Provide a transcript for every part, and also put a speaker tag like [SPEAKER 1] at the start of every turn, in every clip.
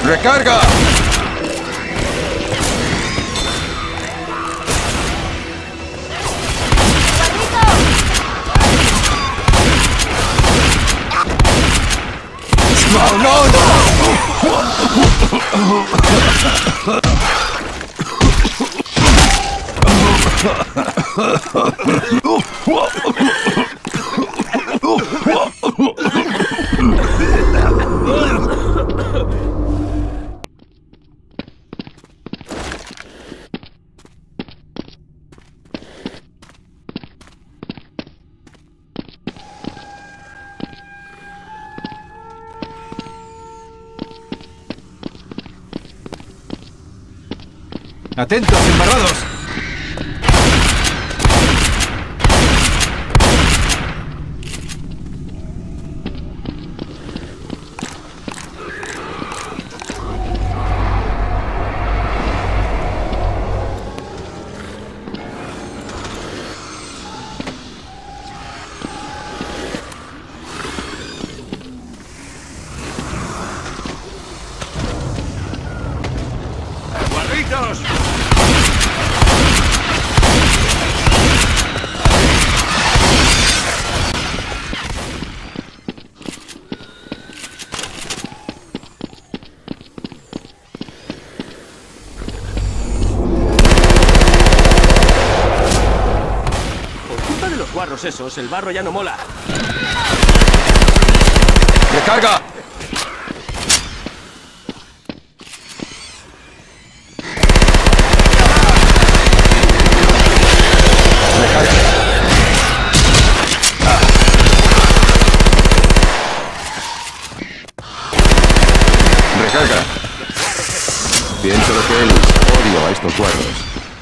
[SPEAKER 1] ¡Recarga! ¡No, no, ¡Atentos, embarrados!
[SPEAKER 2] ¡Guarditos! Por culpa de los guarros esos, el barro ya no mola.
[SPEAKER 1] ¡Recarga! ¡Recarga! Pienso lo que él odio a estos guarros.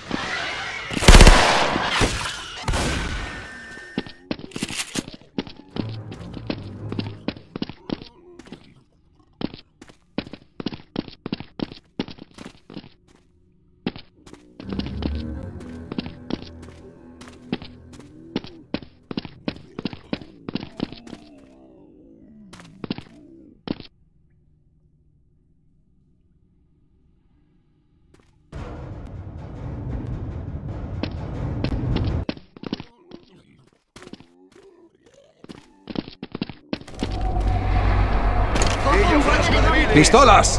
[SPEAKER 1] ¡Pistolas!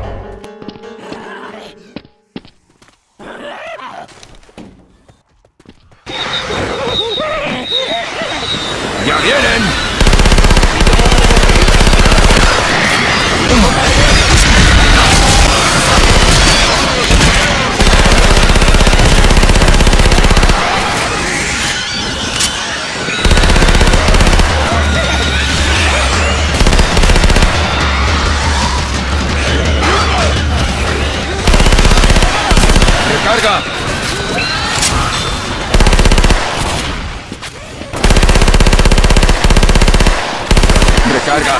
[SPEAKER 1] ¡Ya vienen! ¡Recarga! ¡Recarga!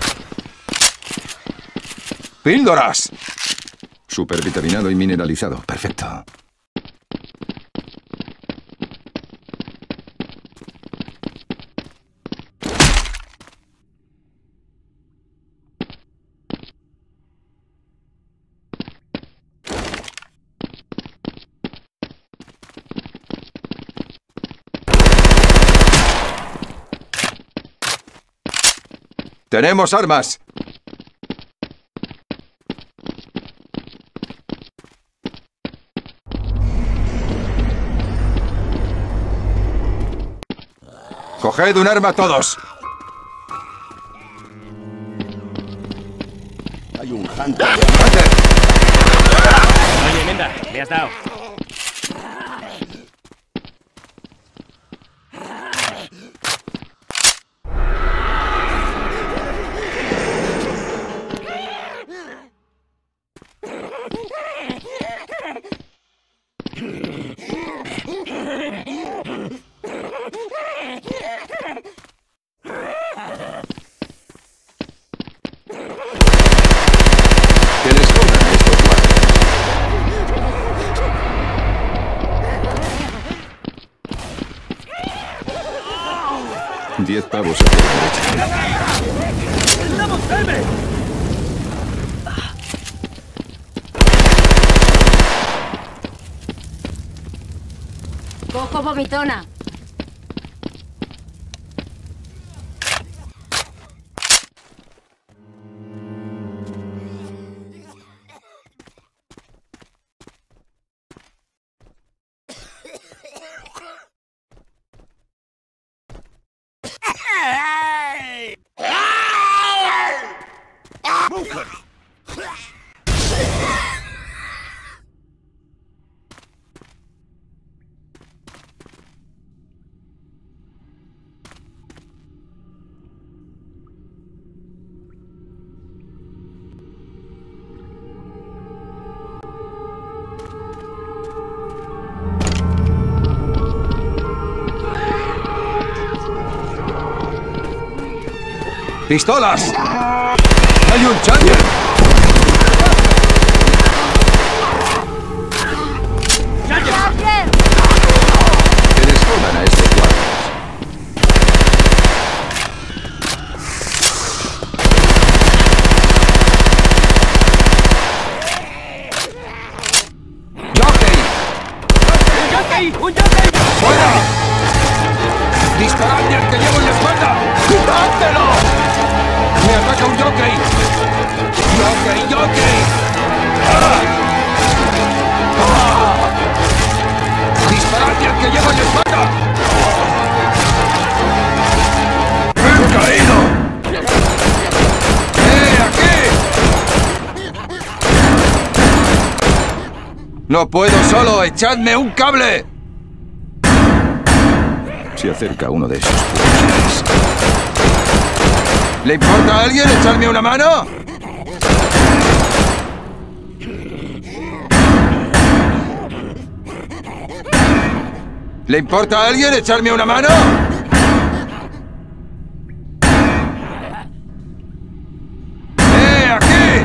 [SPEAKER 1] ¡Píldoras! Supervitaminado y mineralizado. Perfecto. ¡Tenemos armas! ¡Coged un arma todos!
[SPEAKER 2] Hay un hunter. Oye, Menda, me has dado.
[SPEAKER 1] ¡Que les cojan a estos guardias! 10 pavos hacia la derecha.
[SPEAKER 2] ¡Estamos firmes!
[SPEAKER 3] poco vomitona.
[SPEAKER 1] ¡Pistolas! ¡Hay un Charger! Que desfondan a estos cuadros. ¡Jockey!
[SPEAKER 2] ¡Un jockey! ¡Un jockey!
[SPEAKER 1] ¡Fuera! ¡Disparadle al que llevo en la espalda! ¡Quitádmelo! ¡Me ataca un jockey! ¡Jockey, jockey! ¡Ah! ¡Ah! ¡Disparadle al que llevo en la espalda! ¡He caído! aquí! ¡No puedo solo! ¡Echadme un cable! Se acerca uno de esos puñales. ¿Le importa a alguien echarme una mano? ¿Le importa a alguien echarme una mano? ¡Aquí!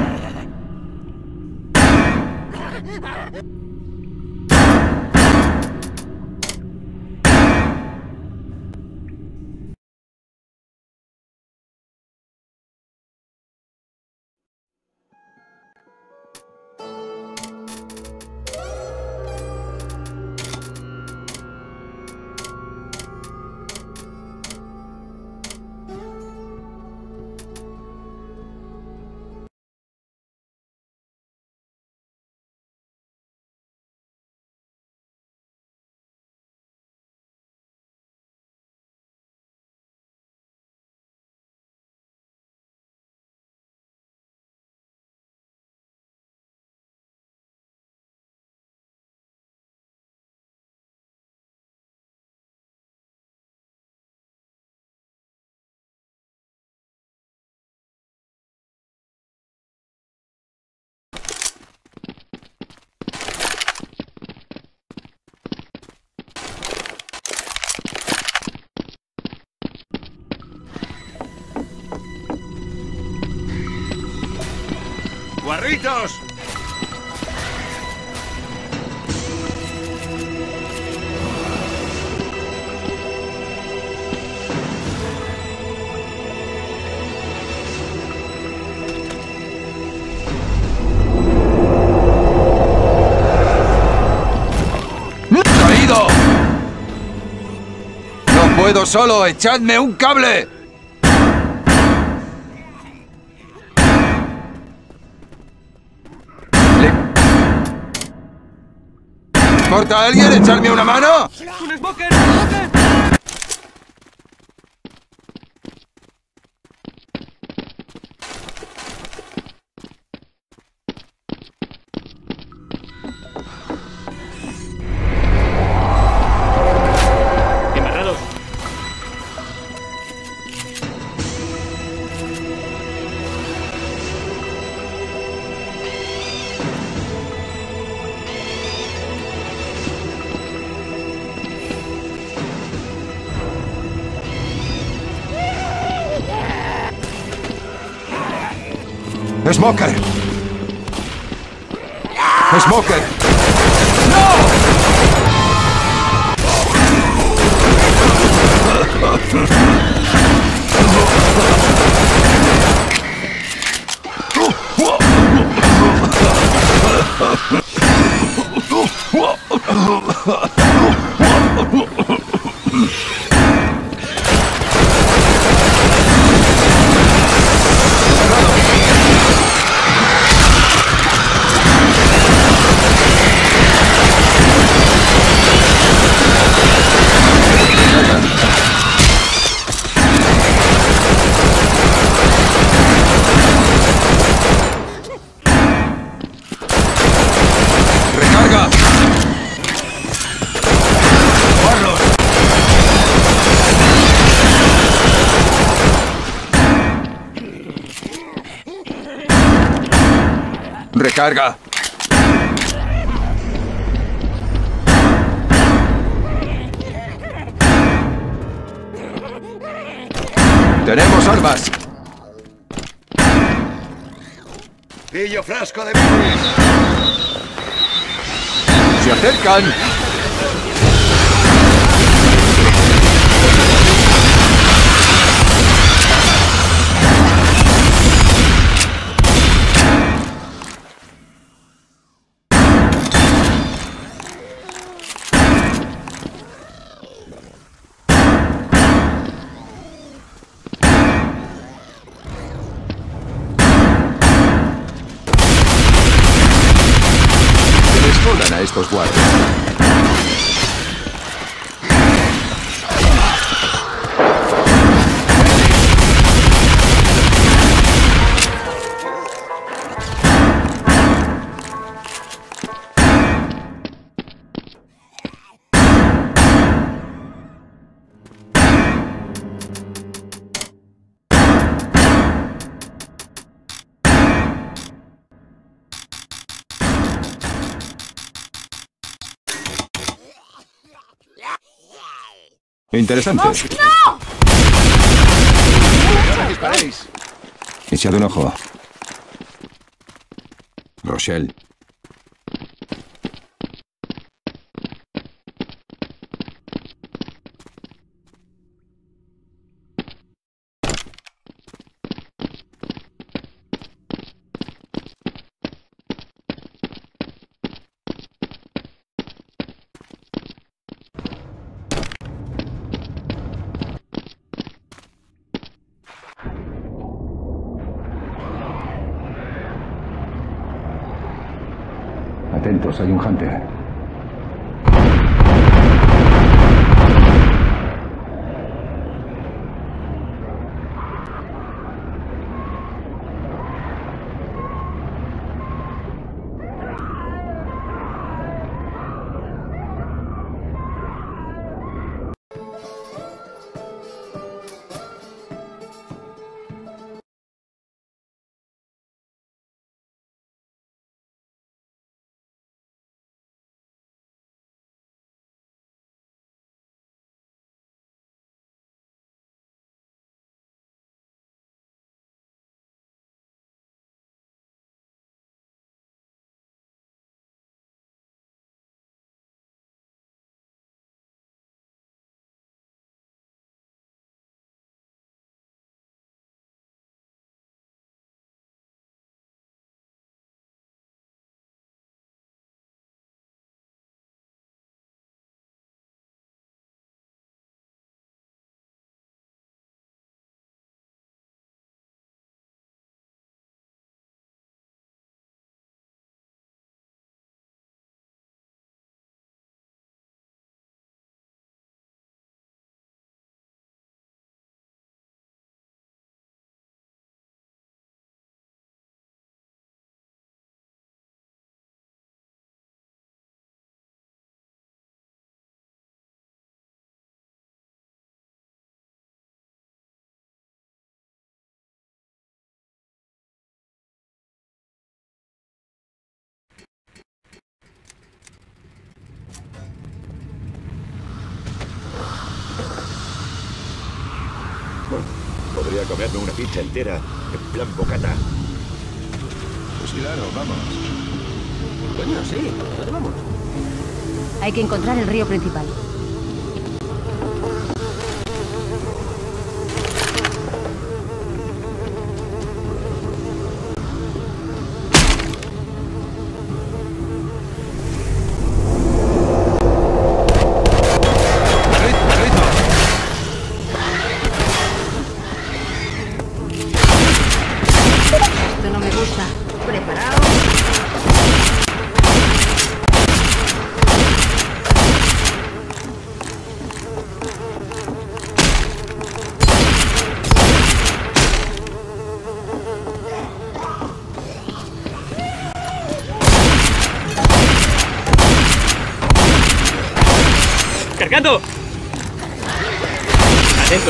[SPEAKER 1] ¡Guarritos! ¡Caído! ¡No puedo solo! ¡Echadme un cable! ¿Importa a alguien echarme una mano?
[SPEAKER 2] ¡Un smoker! ¡Smoker! Embarrados.
[SPEAKER 1] ¡Smoker! ¡Smoker! ¡No! Recarga. Tenemos armas.
[SPEAKER 3] Pillo frasco de bilis.
[SPEAKER 1] Se acercan. A estos guardias. Interesante.
[SPEAKER 4] ¡No!
[SPEAKER 3] ¡No disparéis!
[SPEAKER 1] Echad un ojo. Rochelle. Atentos, hay un hunter.
[SPEAKER 3] Podría comerme una pizza entera, en plan bocata.
[SPEAKER 1] Pues claro, vamos.
[SPEAKER 2] Coño, sí. ¿Dónde vamos?
[SPEAKER 4] Hay que encontrar el río principal. Esto no me gusta. ¿Preparado?
[SPEAKER 2] ¡Cargando! ¡Atento!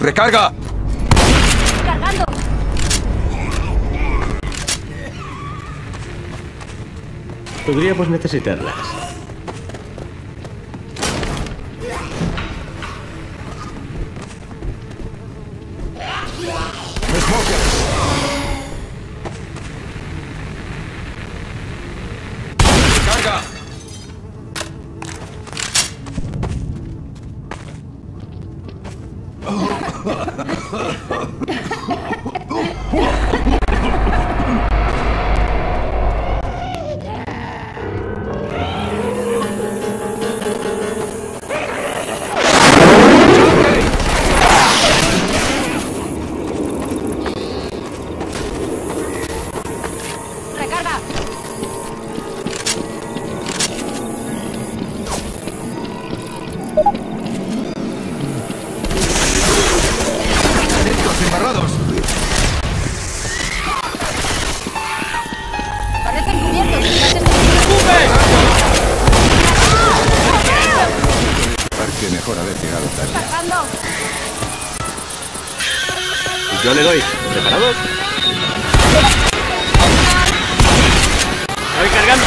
[SPEAKER 1] ¡Recarga!
[SPEAKER 4] ¡Cargando!
[SPEAKER 2] Podríamos necesitarlas.
[SPEAKER 1] ¡Recarga!
[SPEAKER 4] ¡Recarga!
[SPEAKER 1] ¡Estos embarrados!
[SPEAKER 4] Parecen cubiertos.
[SPEAKER 1] Parece mejor haber llegado tarde.
[SPEAKER 4] ¡Cargando!
[SPEAKER 2] Yo le doy. ¿Preparados? Voy cargando.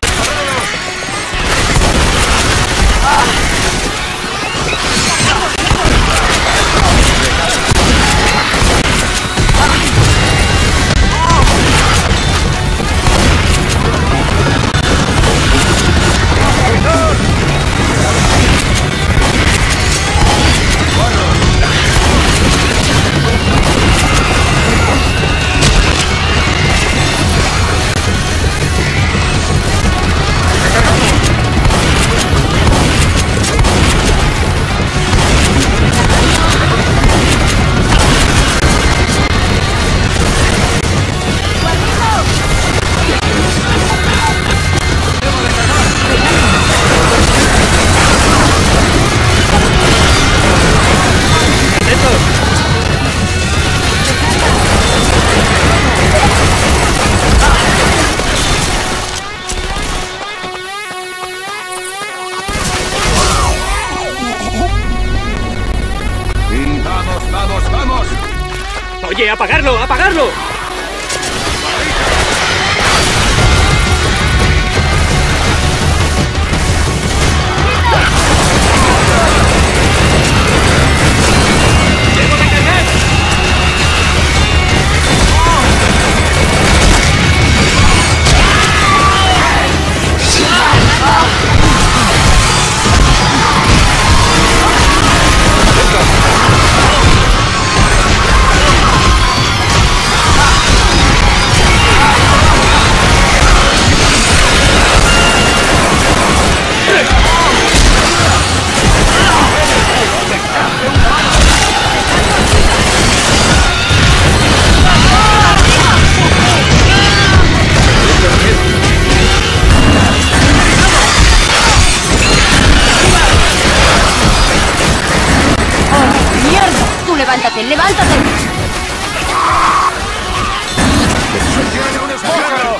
[SPEAKER 1] ¡Vamos, vamos, vamos!
[SPEAKER 2] Oye, apagarlo, apagarlo. ¡Debo de cargar!
[SPEAKER 4] ¡Mierda! ¡Tú levántate, levántate!
[SPEAKER 1] ¡Tiene un esfógalo!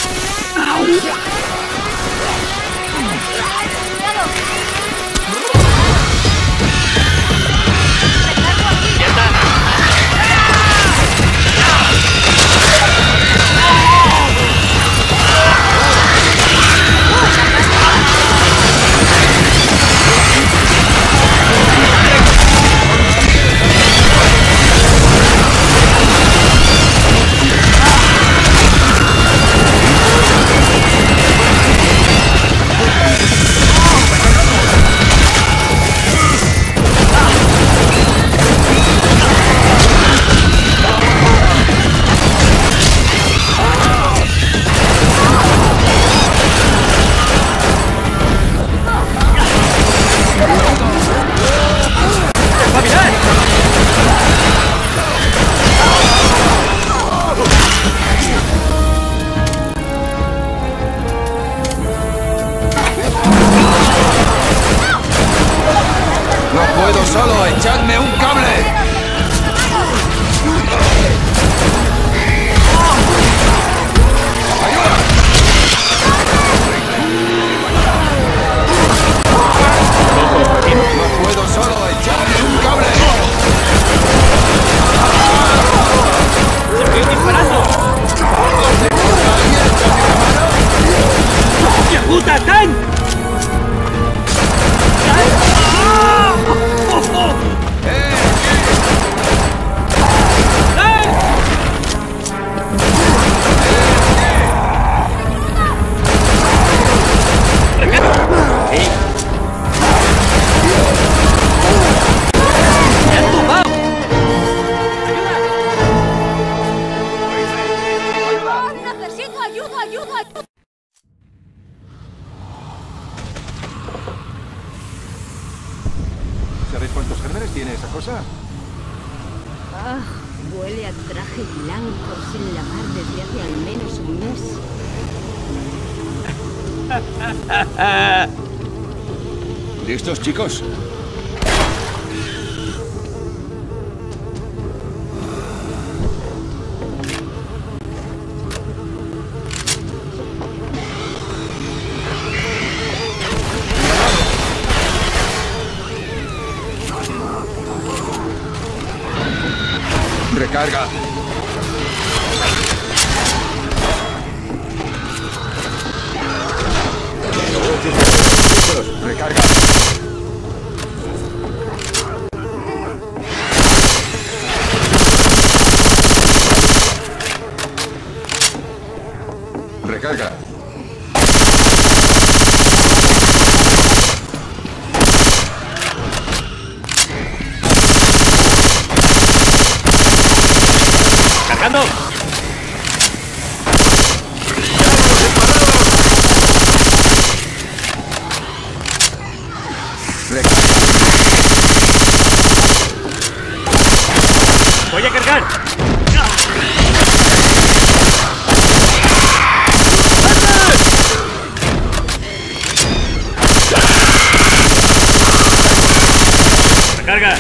[SPEAKER 1] ¡Solo echadme un cable! ¡Ayuda! No puedo solo echarme un cable. ¿Sabes cuántos gérmenes tiene esa cosa?
[SPEAKER 4] Ah, huele a traje blanco sin lavar desde hace al menos un mes.
[SPEAKER 1] ¿Listos, chicos? Recarga. Recarga. Recarga.
[SPEAKER 2] ¡Cargando! ¡Voy a cargar! ¡Recarga!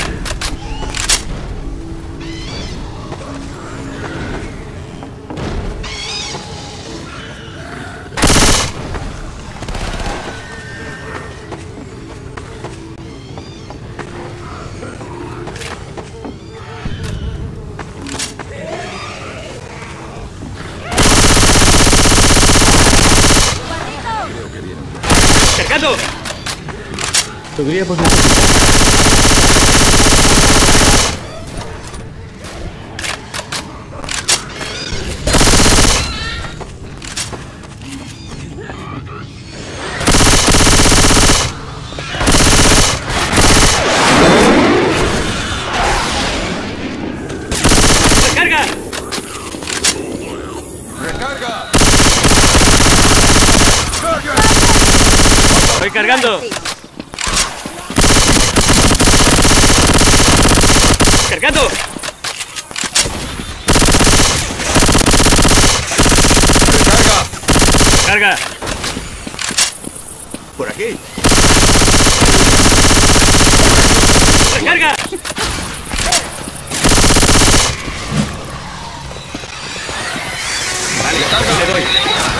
[SPEAKER 2] ¡Cargando!
[SPEAKER 5] Podríamos
[SPEAKER 2] ¡Recarga!
[SPEAKER 1] Recarga.
[SPEAKER 2] ¡Estoy cargando! ¡Cargando!
[SPEAKER 1] Recarga.
[SPEAKER 2] ¡Carga!
[SPEAKER 3] Por aquí.
[SPEAKER 2] ¡Recarga!
[SPEAKER 3] Vale, le doy.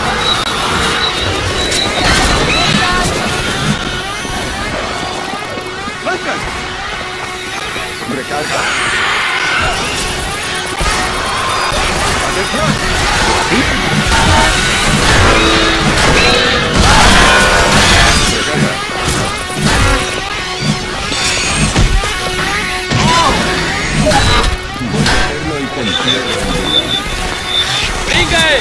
[SPEAKER 1] Recarga. Atención. Recarga. Hacerlo y te entierro en vida.
[SPEAKER 2] ¡Brinque!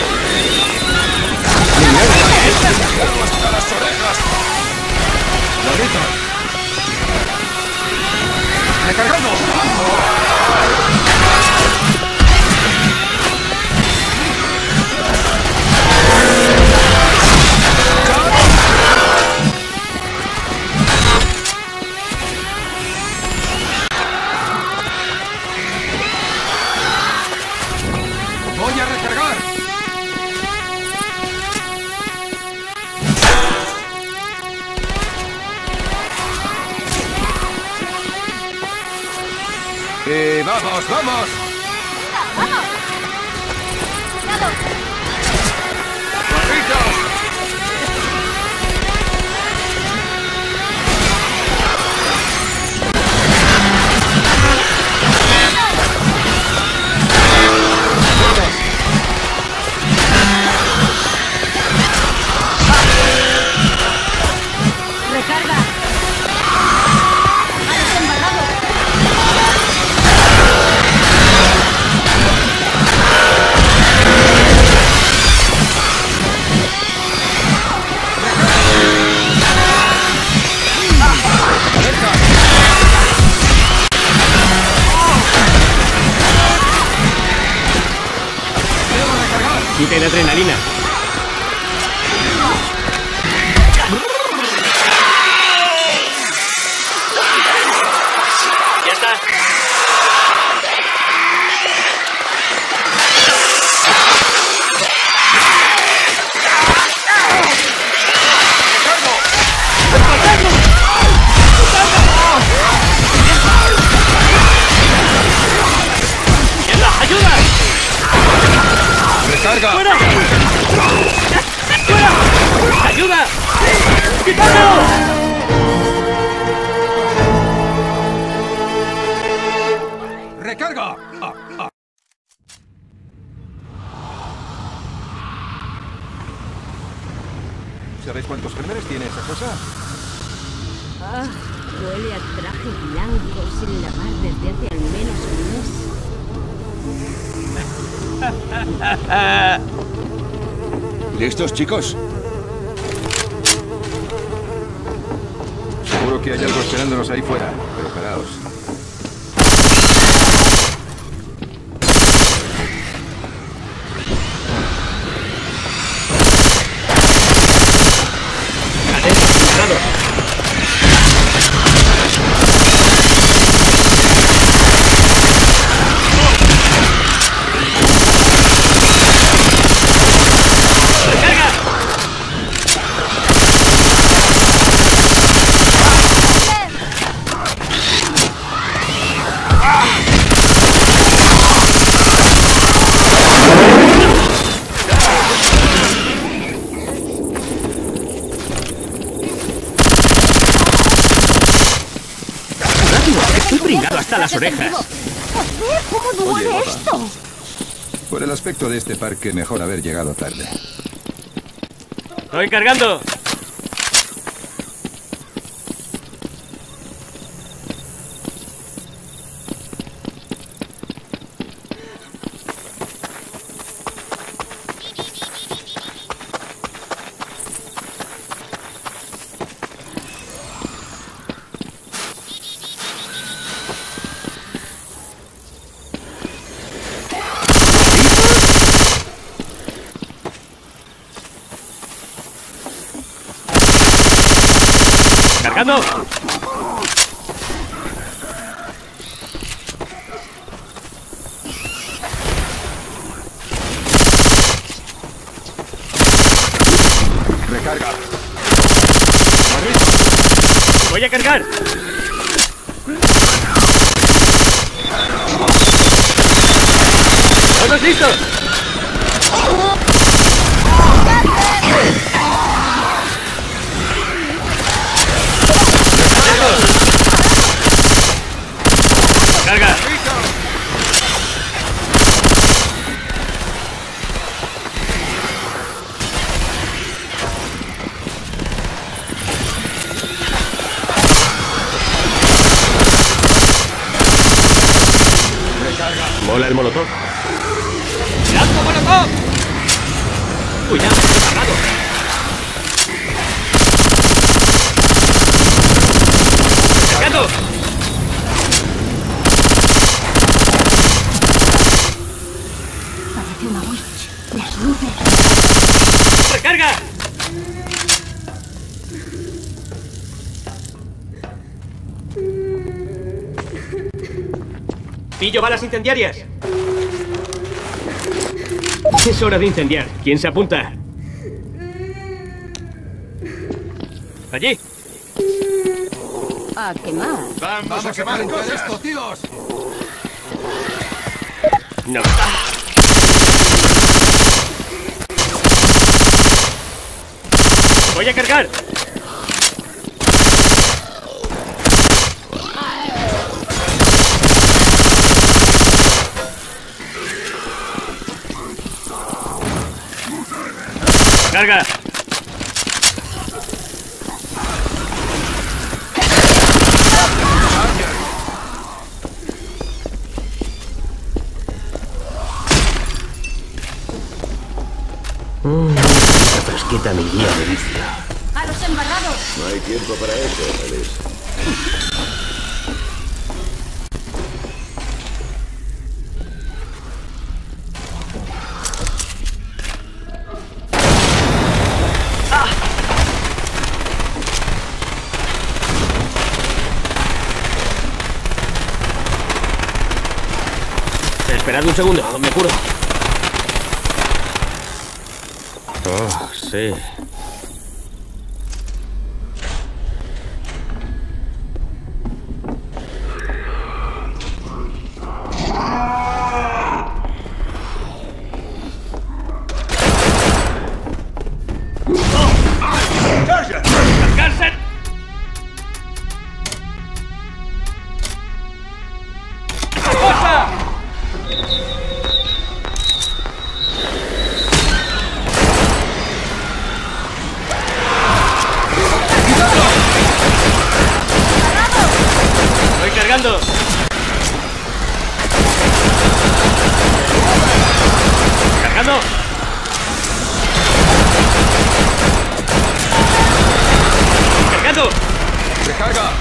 [SPEAKER 1] ¡Hasta las orejas! ¡Lolita! ¡Recargando! ¡Voy a recargar! ¡Vamos, vamos!
[SPEAKER 4] ¡Vamos! ¡Cuidado!
[SPEAKER 1] ¡Barritos!
[SPEAKER 4] ¡Recarga! ¡Ha desembarrado!
[SPEAKER 2] Quita la adrenalina.
[SPEAKER 1] ¿Sabéis cuántos gérmenes tiene esa cosa?
[SPEAKER 4] Ah, huele a traje blanco sin lavar desde hace al menos un mes.
[SPEAKER 3] ¿Listos, chicos?
[SPEAKER 1] Seguro que hay algo esperándonos ahí fuera. Preparaos.
[SPEAKER 2] Estoy pringado hasta las orejas.
[SPEAKER 4] ¿Cómo duele esto?
[SPEAKER 1] Por el aspecto de este parque, mejor haber llegado tarde.
[SPEAKER 2] Estoy cargando. ¡Cargando!
[SPEAKER 1] ¡Recarga!
[SPEAKER 2] ¡Voy a cargar! ¡Todos listos! ¡Carga!
[SPEAKER 3] Mola el molotov.
[SPEAKER 2] ¡Lanzo molotov! ¡Cuidado! ¡Cargado! ¡Cargando!
[SPEAKER 4] Parece una witch. Las luces.
[SPEAKER 2] ¡Recarga! Pillo balas incendiarias. Es hora de incendiar. ¿Quién se apunta? Allí.
[SPEAKER 4] A quemar.
[SPEAKER 1] ¡Vamos a quemar todo esto, tíos!
[SPEAKER 2] No. Voy a cargar. Carga.
[SPEAKER 3] Esta fresqueta me iría de vicio.
[SPEAKER 4] ¡A los embarrados!
[SPEAKER 3] No hay tiempo para eso, Alice.
[SPEAKER 2] Esperad un segundo, me curo. Oh, sí. ¡Cargarse! ¡Cosa! Recargando. Recargando. Recargando.
[SPEAKER 1] ¡Recarga!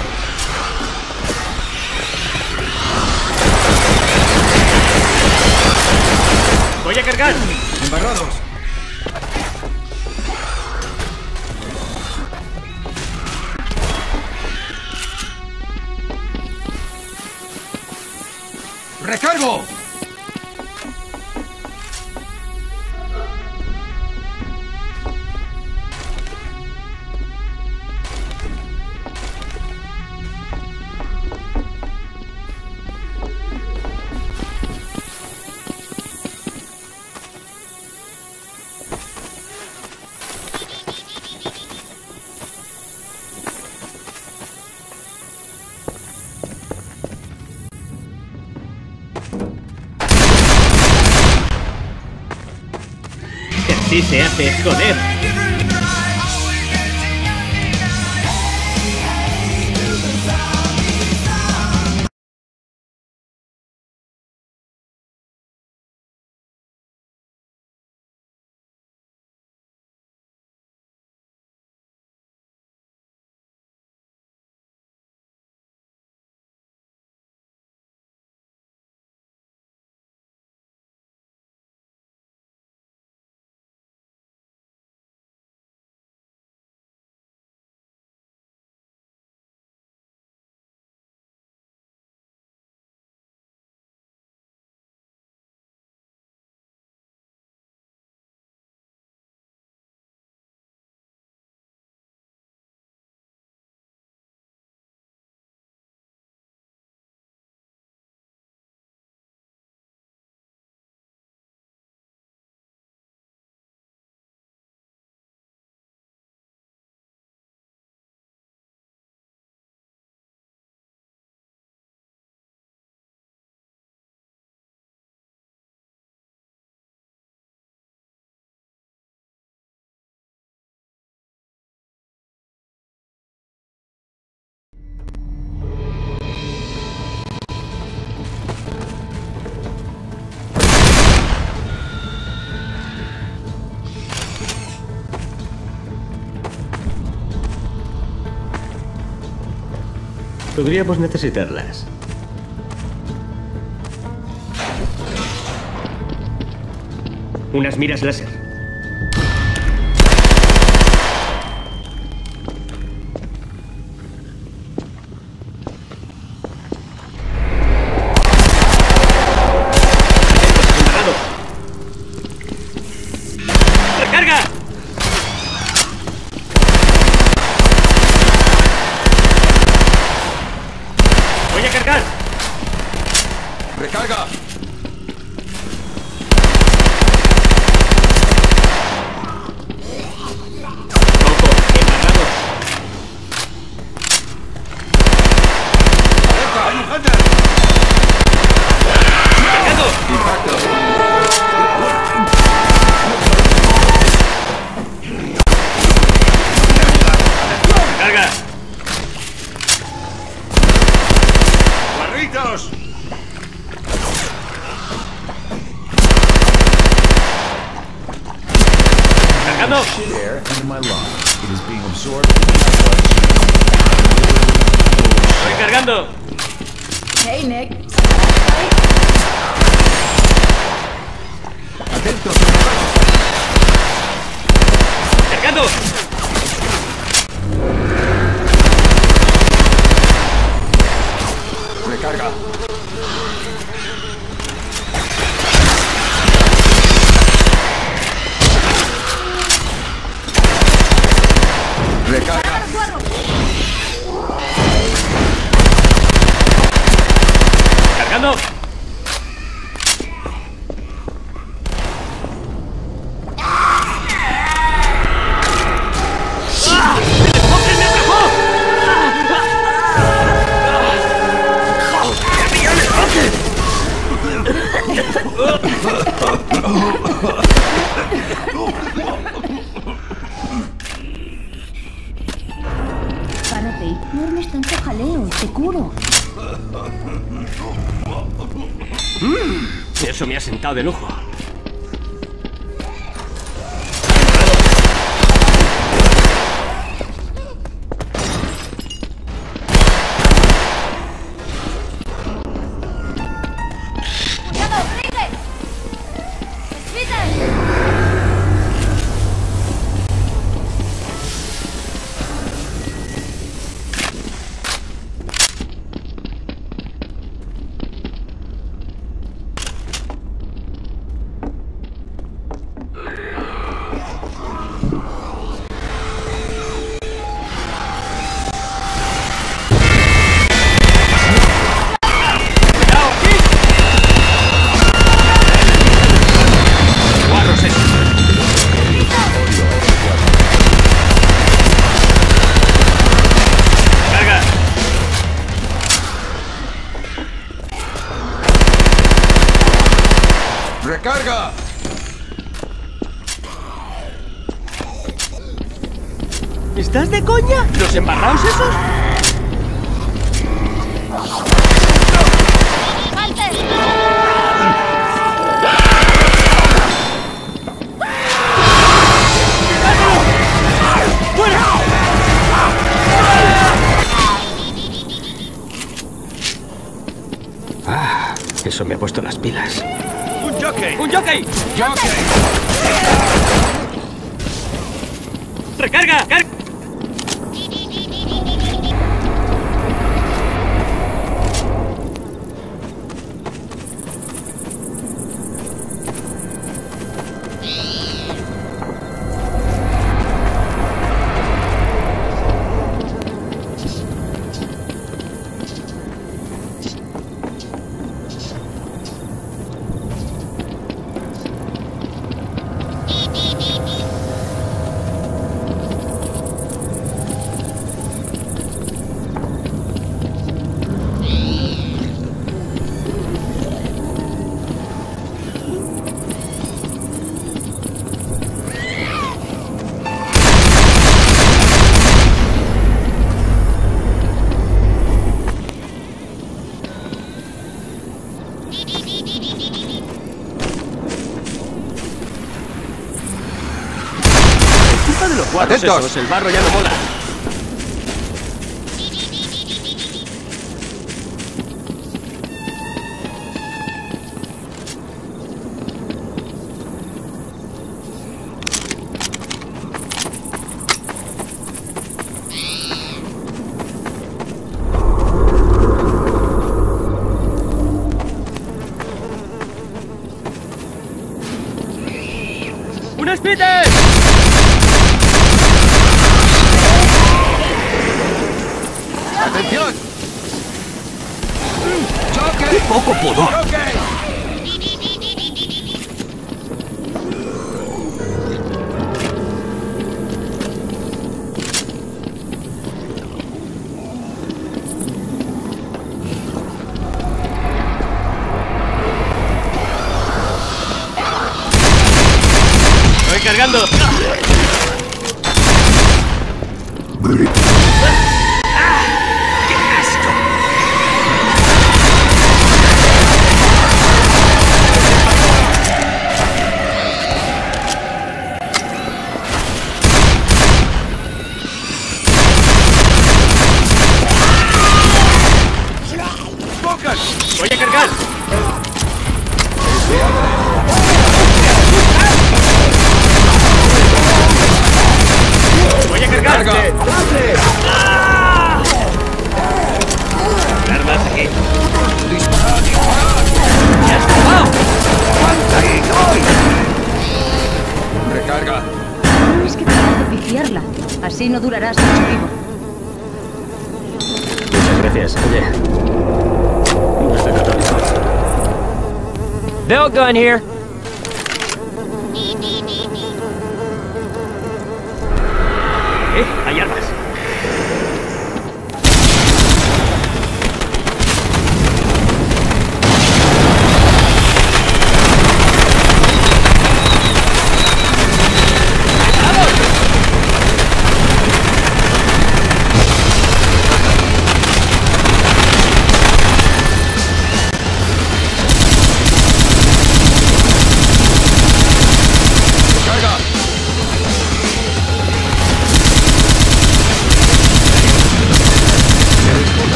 [SPEAKER 2] Voy a cargar.
[SPEAKER 1] ¡Embarrados! ¡Recargo!
[SPEAKER 2] Así se hace, joder.
[SPEAKER 3] Podríamos necesitarlas.
[SPEAKER 2] Unas miras láser. ¡Recarga! Voy a cargar.
[SPEAKER 1] ¡Recarga!
[SPEAKER 2] ¡Carga!
[SPEAKER 1] ¡Guarritos!
[SPEAKER 2] ¡Cargando!
[SPEAKER 6] Air into my lung. It is being absorbed.
[SPEAKER 2] ¡Estoy cargando!
[SPEAKER 7] Hey, Nick.
[SPEAKER 1] ¡Atentos!
[SPEAKER 2] ¡Cargando!
[SPEAKER 1] ¡Recarga! ¡Recarga!
[SPEAKER 2] ¡Cargando! ¡Ah! ¡El enfoque me atrapó! ¡Joder! ¡Me pilló el enfoque!
[SPEAKER 7] Párate, no armes tanto jaleo, te curo.
[SPEAKER 2] Eso me ha sentado de lujo.
[SPEAKER 1] ¡Recarga!
[SPEAKER 2] ¿Estás de coña? ¿Los embarraos esos?
[SPEAKER 3] Ah, eso me ha puesto las pilas.
[SPEAKER 2] ¡Un jockey! ¡Un jockey!
[SPEAKER 1] ¡Jockey!
[SPEAKER 2] ¡Recarga! ¡Carga! De los guarros
[SPEAKER 1] ¡Atentos!
[SPEAKER 2] esos, el barro ya no mola. ¡Un Spitter!
[SPEAKER 1] ¡Atención! ¡Jockey!
[SPEAKER 3] ¡Poco pudor!
[SPEAKER 1] ¡Jockey!
[SPEAKER 2] ¡Estoy cargando! ¡Voy a cargar! ¡Voy a cargar!
[SPEAKER 1] ¡Carga!
[SPEAKER 2] ¡Ah! ¡Armas aquí!
[SPEAKER 1] ¡Disparad, disparad!
[SPEAKER 2] ¡Ya has acabado!
[SPEAKER 1] ¡Recarga!
[SPEAKER 4] Es que tengo que viciarla. Así no durarás mucho vivo.
[SPEAKER 3] Muchas gracias. Oye. No es de católico.
[SPEAKER 5] Belt gun here.
[SPEAKER 2] Hay armas.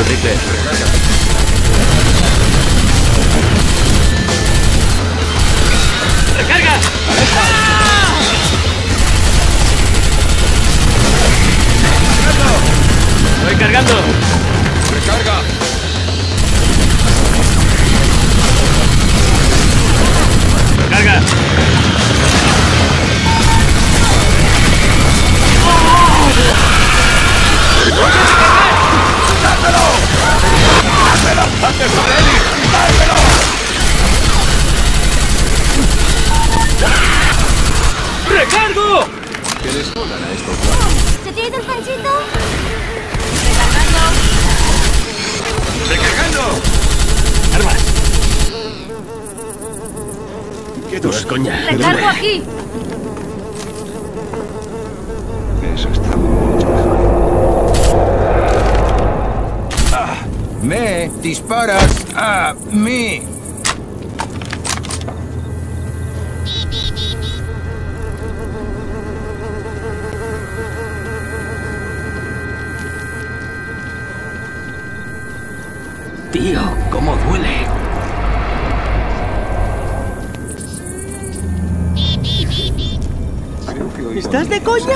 [SPEAKER 3] el rifle. ¡Recarga! ¡Estoy cargando!
[SPEAKER 1] ¡Recarga!
[SPEAKER 3] ¡Recarga!
[SPEAKER 1] ¡Dármelo! ¡Dármelo! ¡Antes sobre él! ¡Dármelo!
[SPEAKER 3] ¡Recargo!
[SPEAKER 6] Que les jodan a estos guarros.
[SPEAKER 4] ¿Se tiene el panchito?
[SPEAKER 1] ¡Recargando!
[SPEAKER 3] ¡Armas! ¡Quietos! Coña.
[SPEAKER 4] ¡Recargo aquí!
[SPEAKER 6] Eso está mucho mejor.
[SPEAKER 1] Me disparas a mí.
[SPEAKER 2] Tío, cómo duele.
[SPEAKER 3] ¿Estás de coña?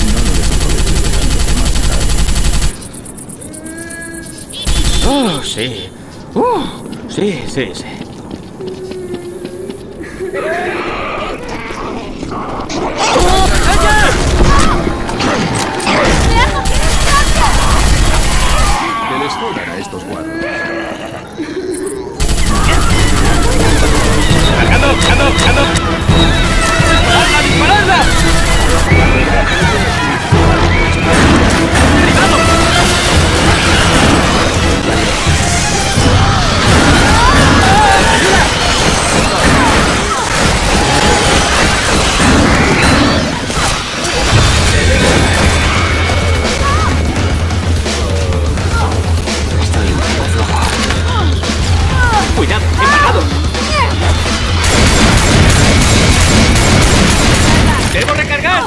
[SPEAKER 3] Oh, sí. Sí, sí, sí.
[SPEAKER 6] Que les jodan a estos guarros.
[SPEAKER 3] ¡Cargando! ¡Cargando! ¡Cargando! ¡Disparadla! ¡Disparadla! ¡Cuidado! ¡Embargado! ¡Debo recargar!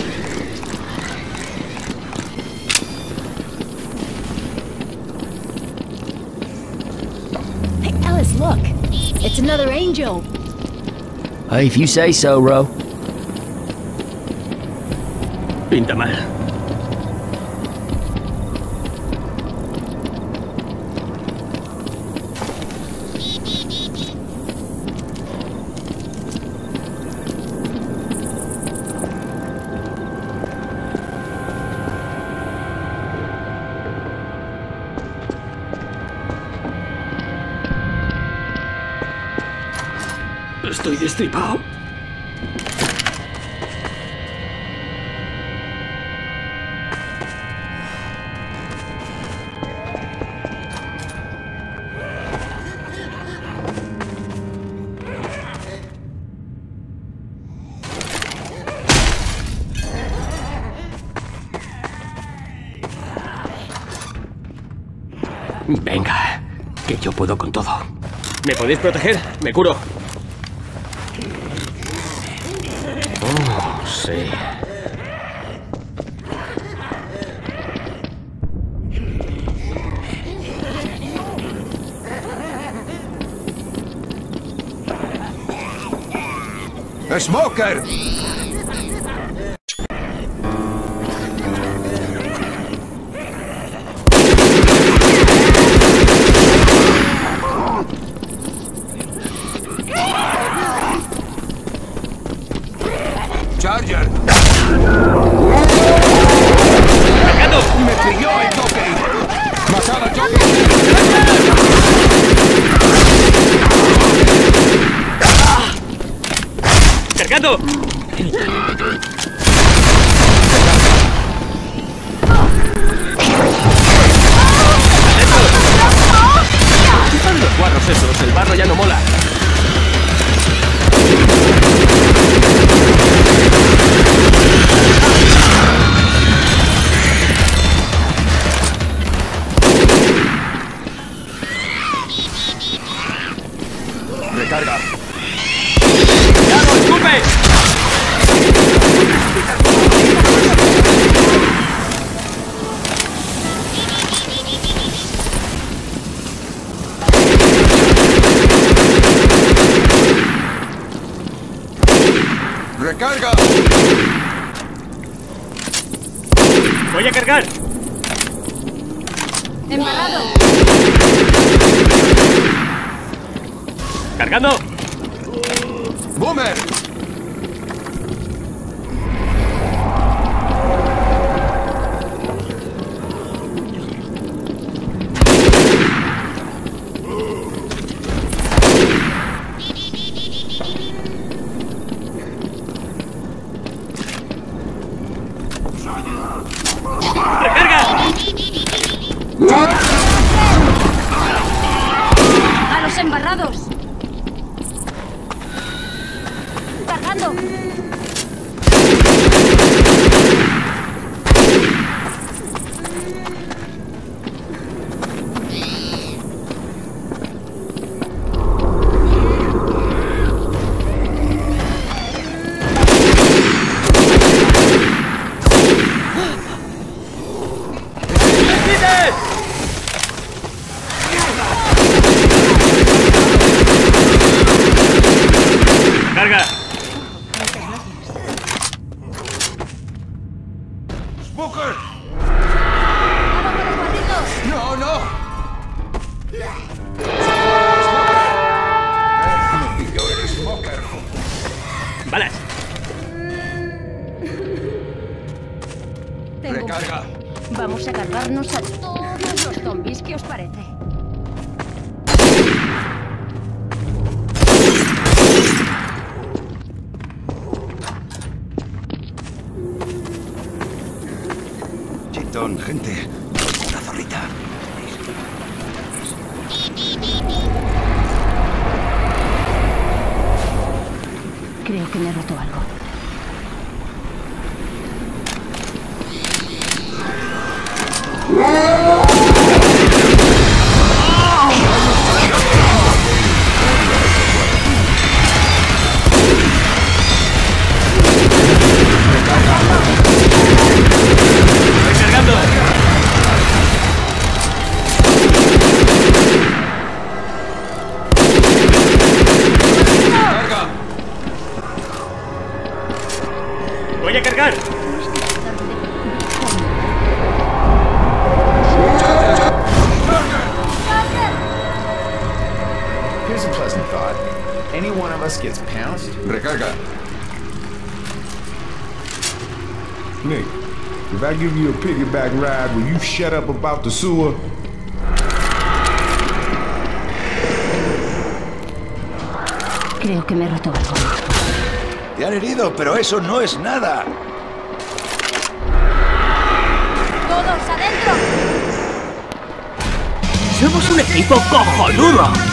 [SPEAKER 4] Hey, Alice, look. It's another angel.
[SPEAKER 8] If you say so, Ro.
[SPEAKER 3] Pinta mal. Estoy destripado. Venga, que yo puedo con todo. ¿Me podéis proteger? Me curo. Oh, sí.
[SPEAKER 1] ¡Smoker! ¡Charger!
[SPEAKER 3] ¡Cargando!
[SPEAKER 1] ¡Me pilló el jockey! ¡Matado al jockey!
[SPEAKER 3] ¡Cargando! ¡Quitan los guarros esos! ¡El barro ya no mola!
[SPEAKER 1] ¡Recarga!
[SPEAKER 3] ¡Cuidado, escupe!
[SPEAKER 1] ¡Recarga!
[SPEAKER 3] ¡Voy a cargar!
[SPEAKER 4] ¡Embarrado!
[SPEAKER 3] ¡Cargando!
[SPEAKER 1] ¡Boomer!
[SPEAKER 4] ¡A los embarrados! ¡Cargando!
[SPEAKER 3] ¡Carga!
[SPEAKER 1] ¡Smoker!
[SPEAKER 4] ¡Vamos con los cuadritos!
[SPEAKER 1] ¡No, no! ¡Smoker! Yo eres Smoker.
[SPEAKER 3] ¡Balas!
[SPEAKER 4] Tengo un
[SPEAKER 1] ¡Recarga!
[SPEAKER 4] plan. Vamos a cargarnos a todos los zombies. ¿Qué os parece?
[SPEAKER 6] Chitón, gente. Una zorrita.
[SPEAKER 4] Creo que me he roto algo.
[SPEAKER 3] ¡Recargando!
[SPEAKER 1] ¡Carga!
[SPEAKER 3] ¡Voy a cargar!
[SPEAKER 9] Here's a pleasant thought. Any one of us gets pounced,
[SPEAKER 1] ¡Recarga!
[SPEAKER 10] Nick, if I give you a piggyback ride, will you shut up about the sewer?
[SPEAKER 4] Creo que me he roto algo.
[SPEAKER 6] Te han herido, pero eso no es nada.
[SPEAKER 4] ¡Todos adentro!
[SPEAKER 3] ¡Somos un equipo cojonudo!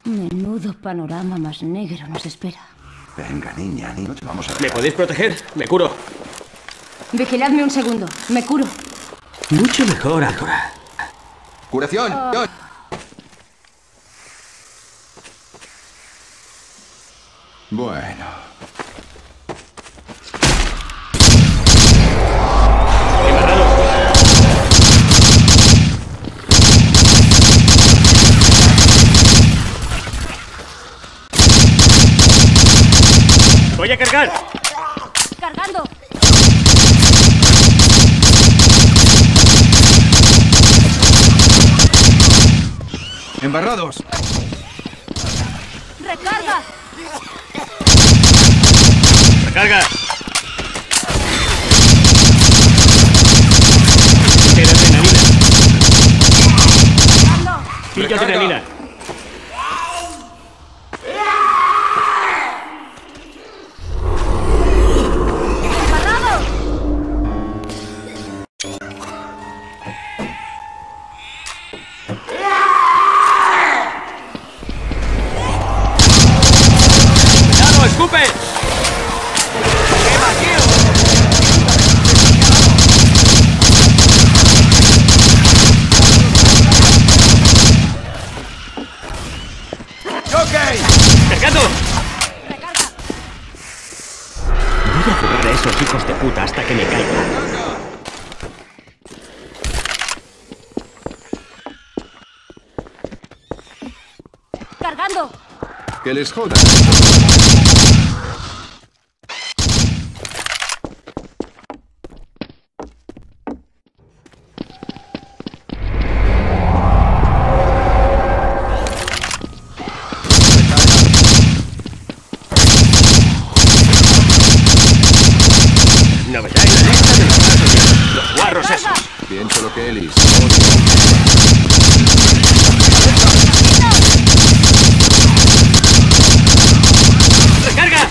[SPEAKER 4] Menudo panorama más negro nos espera.
[SPEAKER 6] Venga, niña, no te vamos a
[SPEAKER 3] ¿Me
[SPEAKER 6] dejar.
[SPEAKER 3] podéis proteger? Me curo.
[SPEAKER 4] Vigiladme un segundo. Me curo.
[SPEAKER 3] Mucho mejor ahora.
[SPEAKER 1] ¡Curación!
[SPEAKER 6] Bueno.
[SPEAKER 3] ¡Voy a cargar!
[SPEAKER 4] ¡Cargando!
[SPEAKER 1] ¡Embarrados!
[SPEAKER 4] ¡Recarga!
[SPEAKER 3] ¡Recarga! Tiene adrenalina. Pillo
[SPEAKER 1] Recarga.
[SPEAKER 3] adrenalina. ¡Cuidado, escupe! ¡Quema, tío!
[SPEAKER 1] ¡Jockey!
[SPEAKER 3] ¡Cargando!
[SPEAKER 4] ¡Recarga!
[SPEAKER 3] Voy a jugar a esos hijos de puta hasta que me caiga.
[SPEAKER 4] ¡Cargando!
[SPEAKER 1] ¡Que les joda!
[SPEAKER 3] Novedad en la lista de los brazos. Los guarros esos.
[SPEAKER 1] Pienso lo que Ellis.
[SPEAKER 3] ¡Recarga!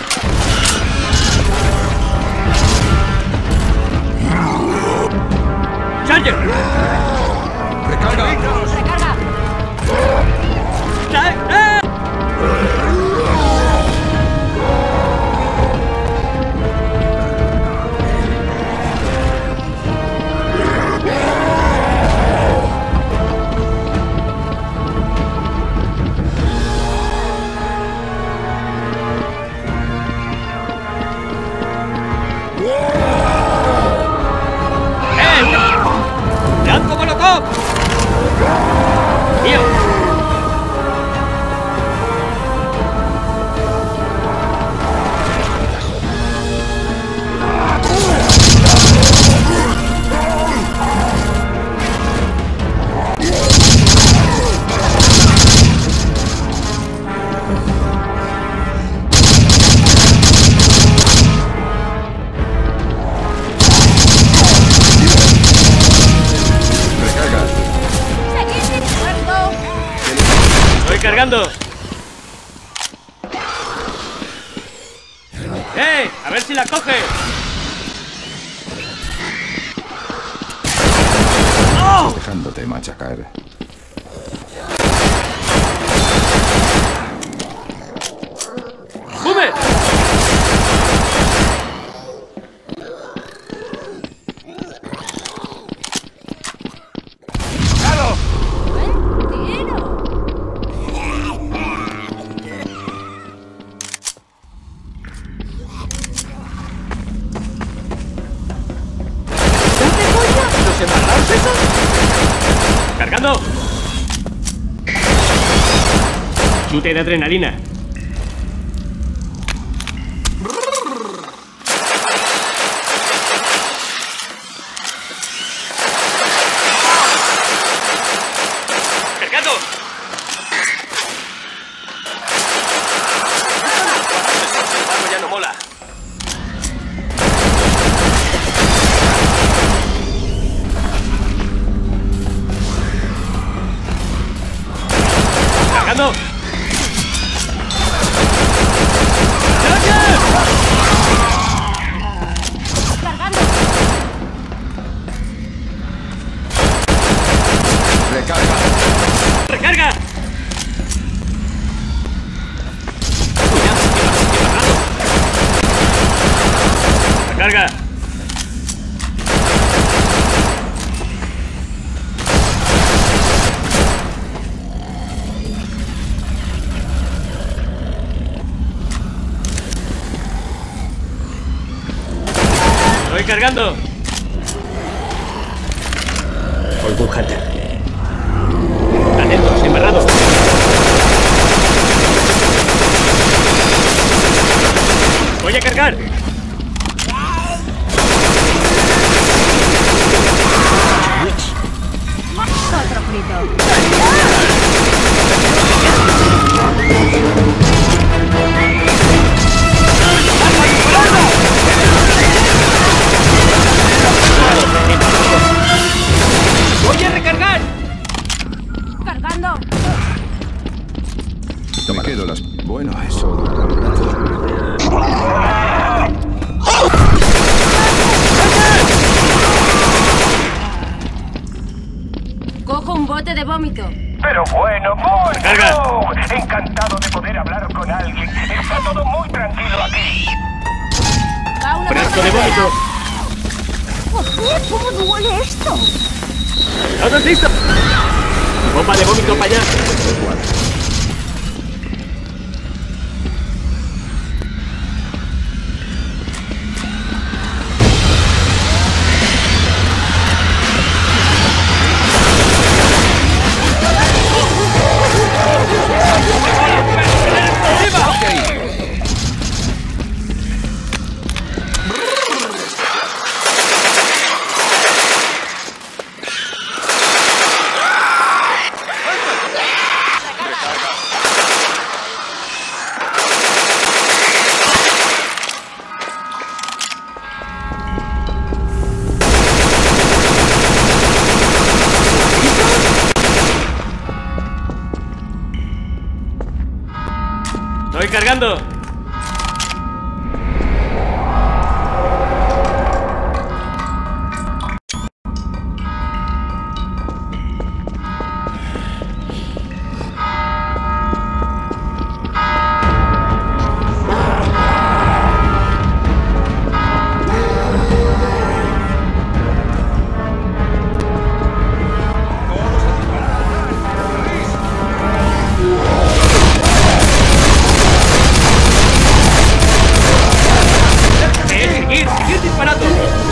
[SPEAKER 3] ¡Charger!
[SPEAKER 1] ¡Recarga!
[SPEAKER 4] ¡Recarga!
[SPEAKER 3] ¡Blanco molotov! ¡Mío!
[SPEAKER 4] ¡Seguid disparando!
[SPEAKER 3] ¡Estoy cargando! ¡A ver si la coge! ¡Oh!
[SPEAKER 6] Dejándote machacar.
[SPEAKER 3] ¡Bume!
[SPEAKER 4] ¡Tiro!
[SPEAKER 3] ¿Los embarrados esos? ¡Cargando! Chute de adrenalina. ¡Cargando! El barro ya no mola. ¡Cargando! ¡Recarga! ¡Estoy cargando! Oigo un Hunter. Atentos, embarrados. ¡Voy a cargar!
[SPEAKER 4] Otro frito.
[SPEAKER 3] ¡Voy a recargar!
[SPEAKER 4] ¡Cargando!
[SPEAKER 6] Me quedo las... Bueno, eso...
[SPEAKER 4] Cojo un bote de vómito.
[SPEAKER 1] Pero bueno, muy
[SPEAKER 3] Carga.
[SPEAKER 1] bien. Encantado de poder hablar con alguien. Está todo muy tranquilo aquí.
[SPEAKER 4] Va una
[SPEAKER 3] ¡Frasco de vómito!
[SPEAKER 4] Joder, ¿cómo duele esto?
[SPEAKER 3] ¡Todos listos! ¡Bomba de vómito para allá! ¡Estoy cargando! ¡Seguir disparando!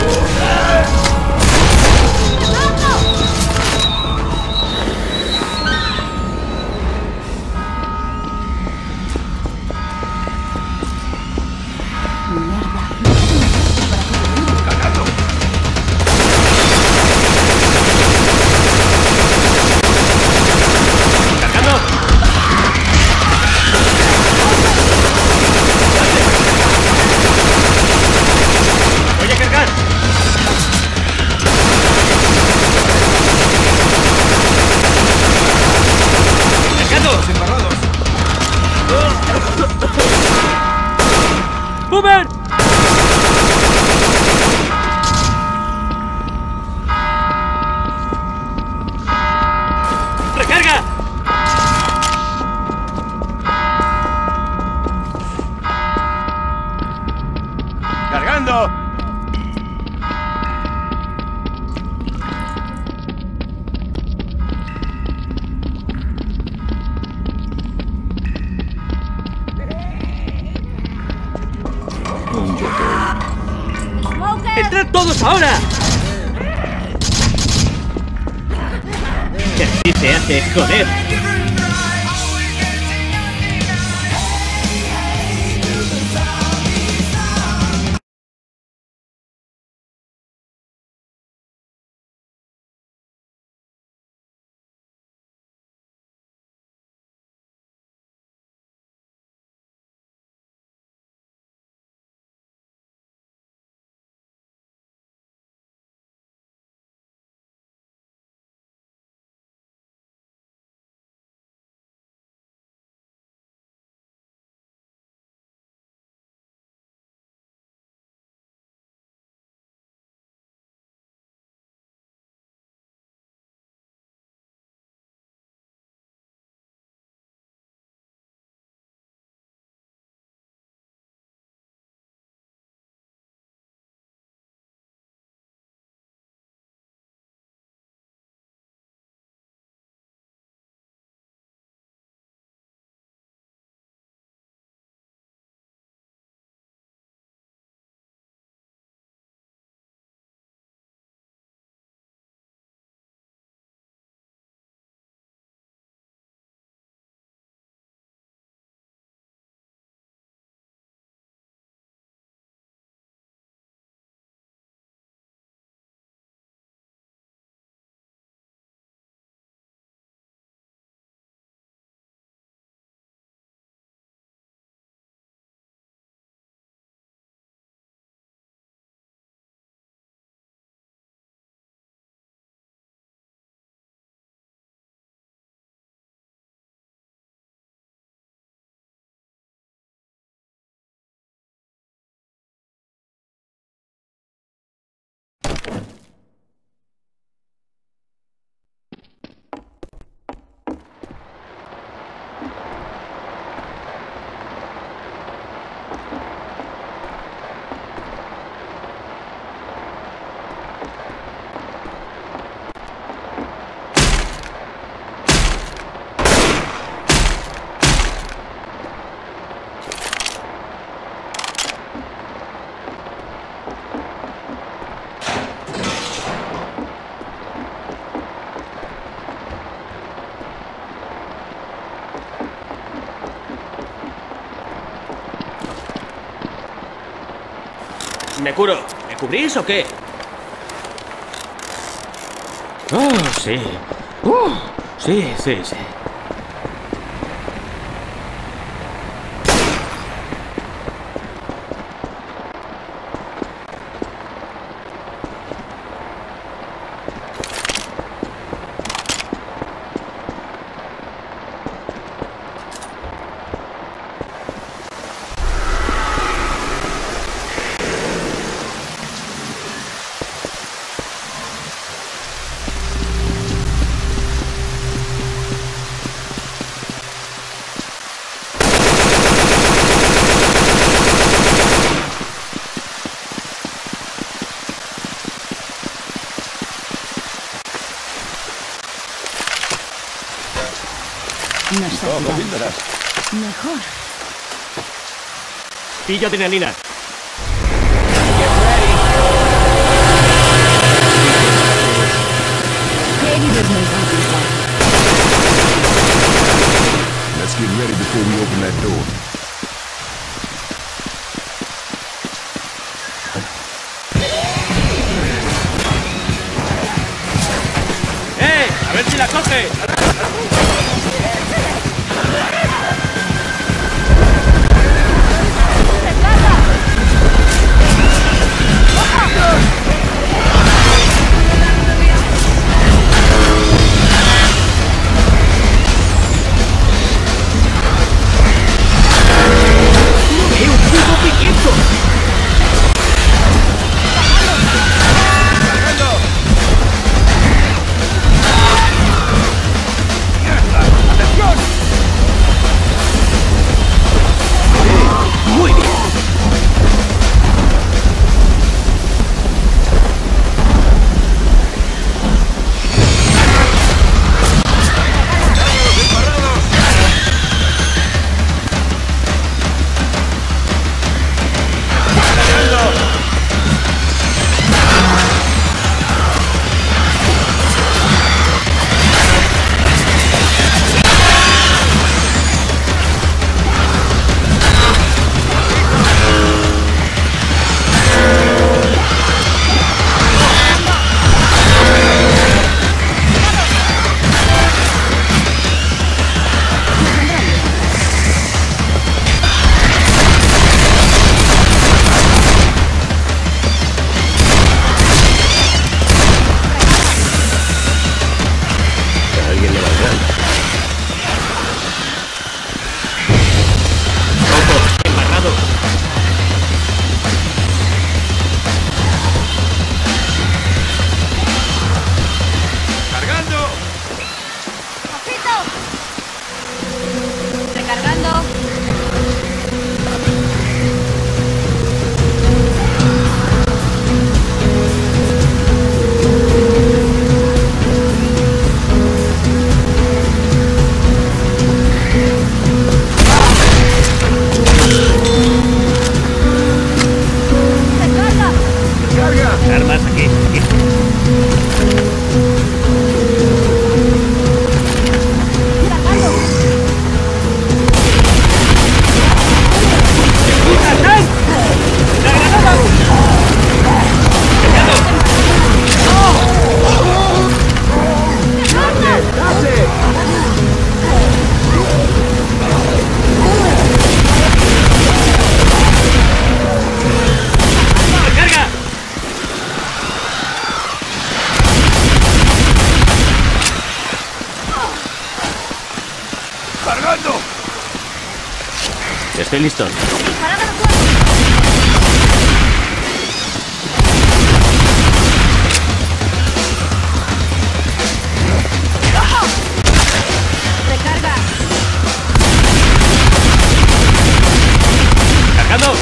[SPEAKER 3] ¡Cargando! ¡Voy a cargar! ¡Cargando! ¡Boomer! ¡Recarga!
[SPEAKER 1] ¡Cargando!
[SPEAKER 3] ¡Entrad todos ahora! Que así se hace, joder. Me curo. ¿Me cubrís o qué? Oh, sí. Sí, sí, sí.
[SPEAKER 4] No está
[SPEAKER 6] ¿Cómo
[SPEAKER 4] tirando.
[SPEAKER 6] pintarás?
[SPEAKER 4] Mejor.
[SPEAKER 3] Pillo adrenalina.
[SPEAKER 4] ¿Qué heridos me encuentras?
[SPEAKER 10] Let's get ready before we open that door.
[SPEAKER 3] A ver si la coge. Estoy listo.
[SPEAKER 4] ¡Recarga!
[SPEAKER 3] ¡Cargando!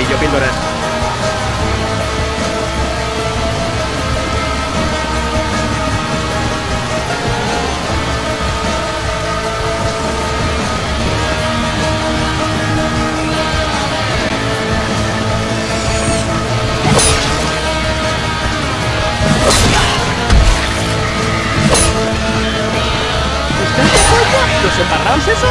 [SPEAKER 2] yo píldoras. ¿Los embarrados esos?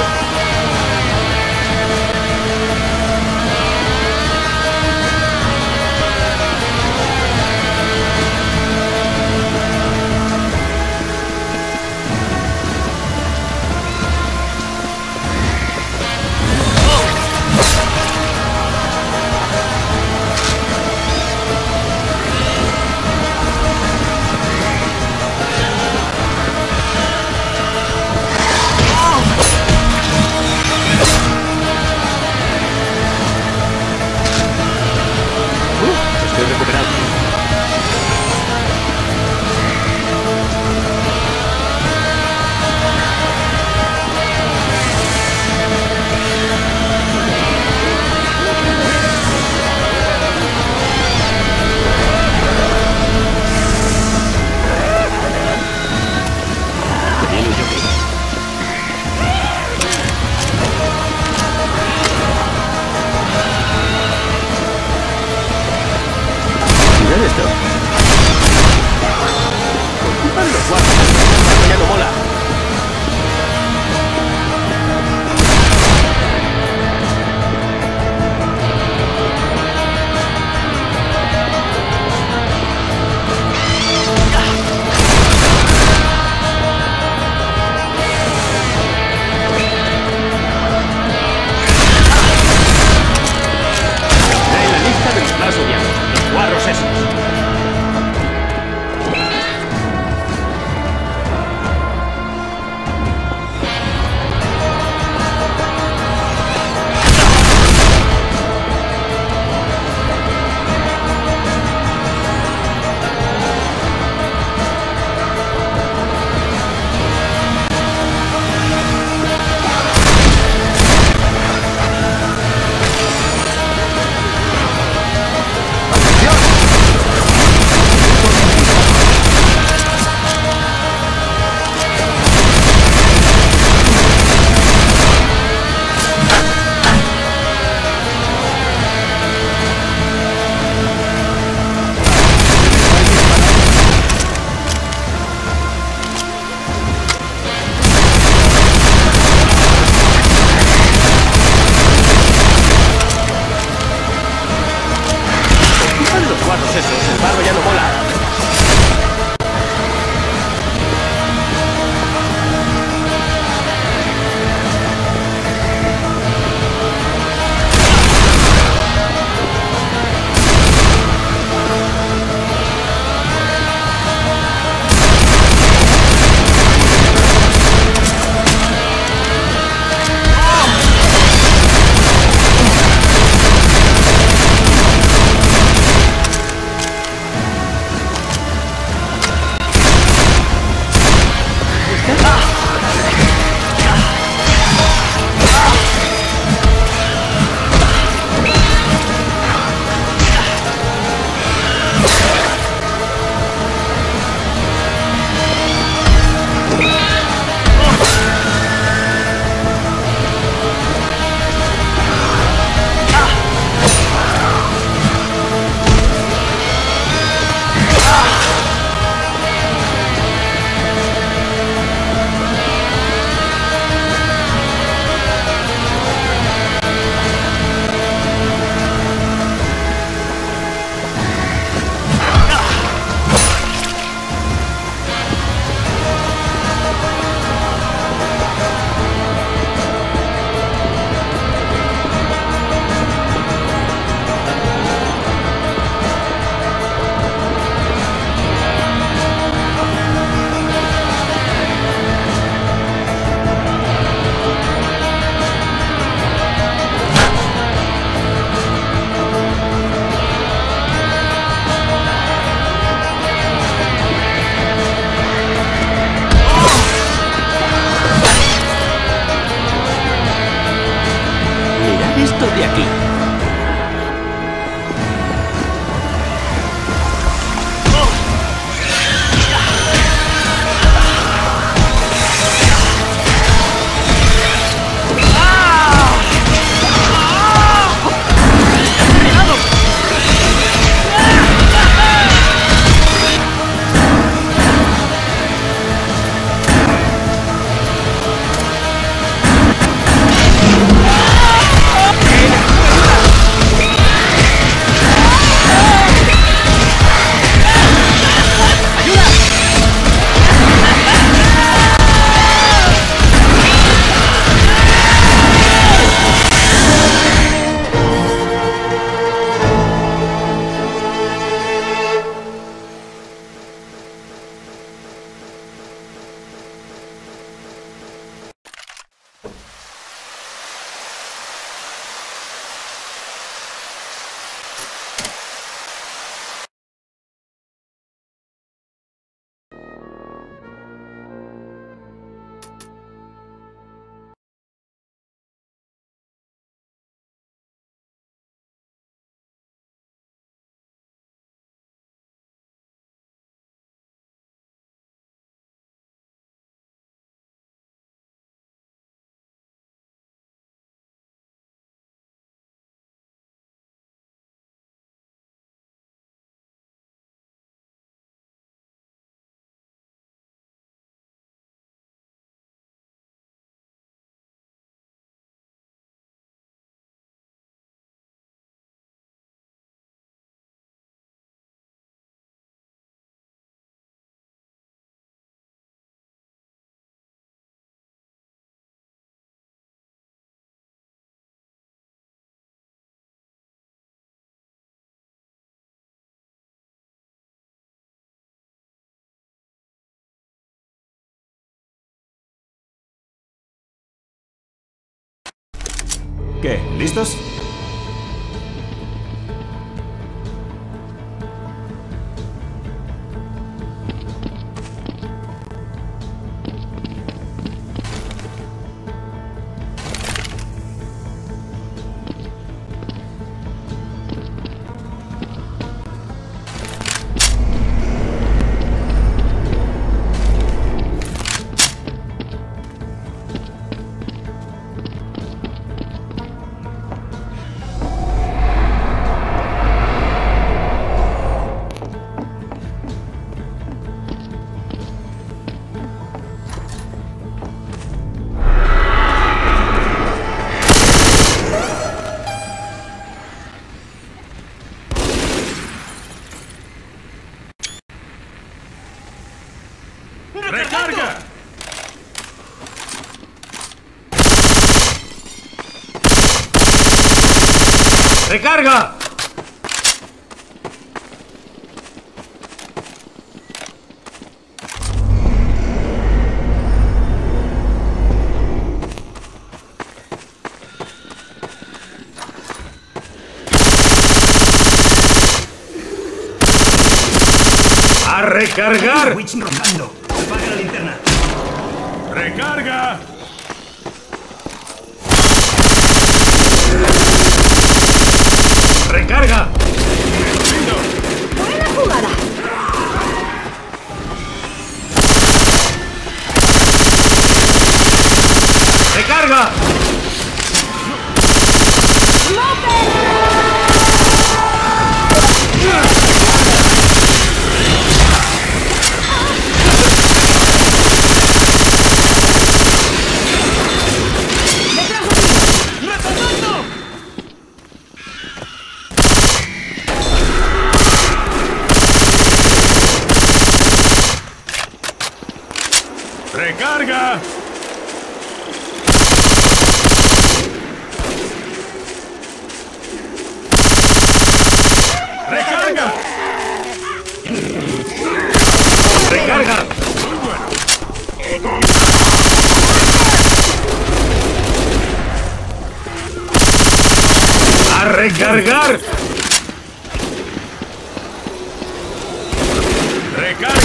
[SPEAKER 11] ¿Qué? ¿Listos?
[SPEAKER 1] ¡Recarga!
[SPEAKER 11] ¡Recarga! ¡A recargar!
[SPEAKER 1] Witch rondando. Apaga la linterna. ¡Recarga!
[SPEAKER 11] ¡Recarga!
[SPEAKER 4] ¡Buena jugada!
[SPEAKER 11] ¡Recarga!
[SPEAKER 1] ¡Recarga! ¡Recarga!
[SPEAKER 11] ¡Recarga! ¡A recargar!
[SPEAKER 1] ¡Recarga!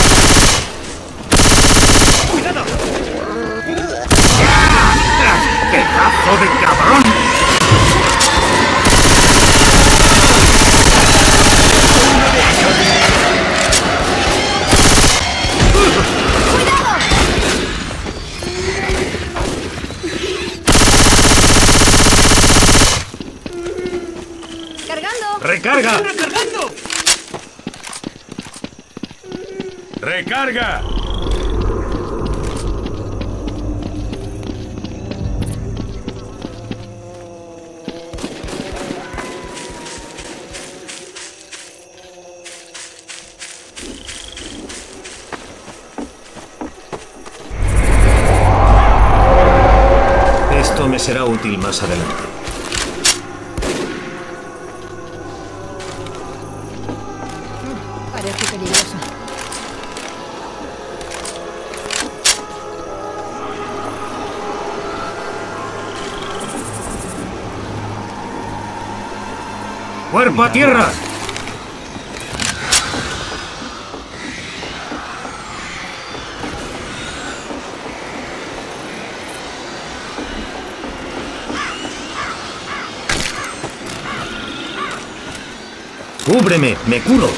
[SPEAKER 11] ¡Pedazo de cabrón!
[SPEAKER 4] ¡Cargando!
[SPEAKER 11] ¡Recarga!
[SPEAKER 2] ¡Recargando!
[SPEAKER 1] ¡Recarga!
[SPEAKER 11] Esto me será útil más adelante.
[SPEAKER 4] Parece peligroso.
[SPEAKER 11] ¡Cuerpo a tierra! ¡Cúbreme! ¡Me curo!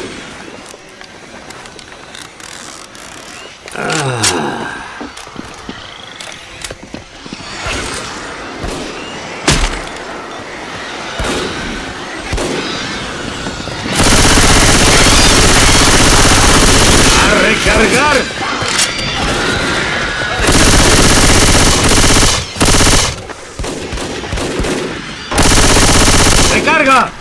[SPEAKER 11] ¡A recargar! ¡Recarga!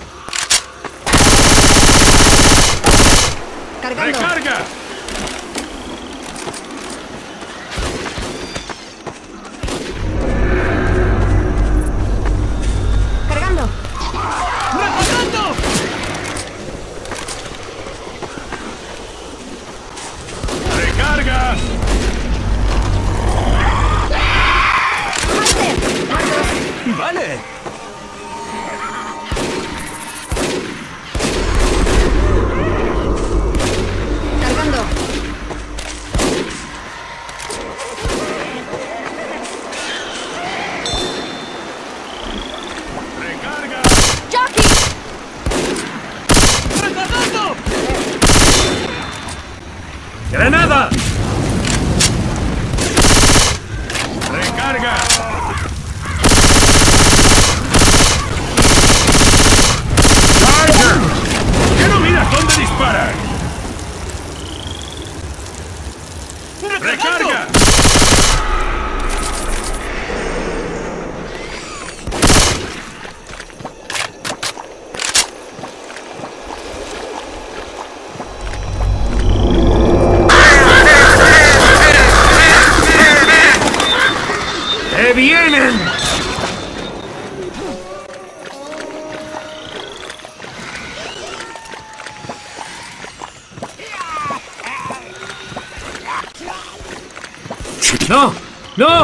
[SPEAKER 4] ¡Cargando!
[SPEAKER 1] ¡Recarga!
[SPEAKER 4] ¡Cargando!
[SPEAKER 2] ¡Recargando!
[SPEAKER 1] ¡Recarga!
[SPEAKER 2] ¡Vale!
[SPEAKER 11] ¡Granada!
[SPEAKER 1] ¡Recarga! ¡Charger! ¿Qué no miras dónde disparas? ¡Recarga!
[SPEAKER 11] ¡Que vienen! ¡No! ¡No!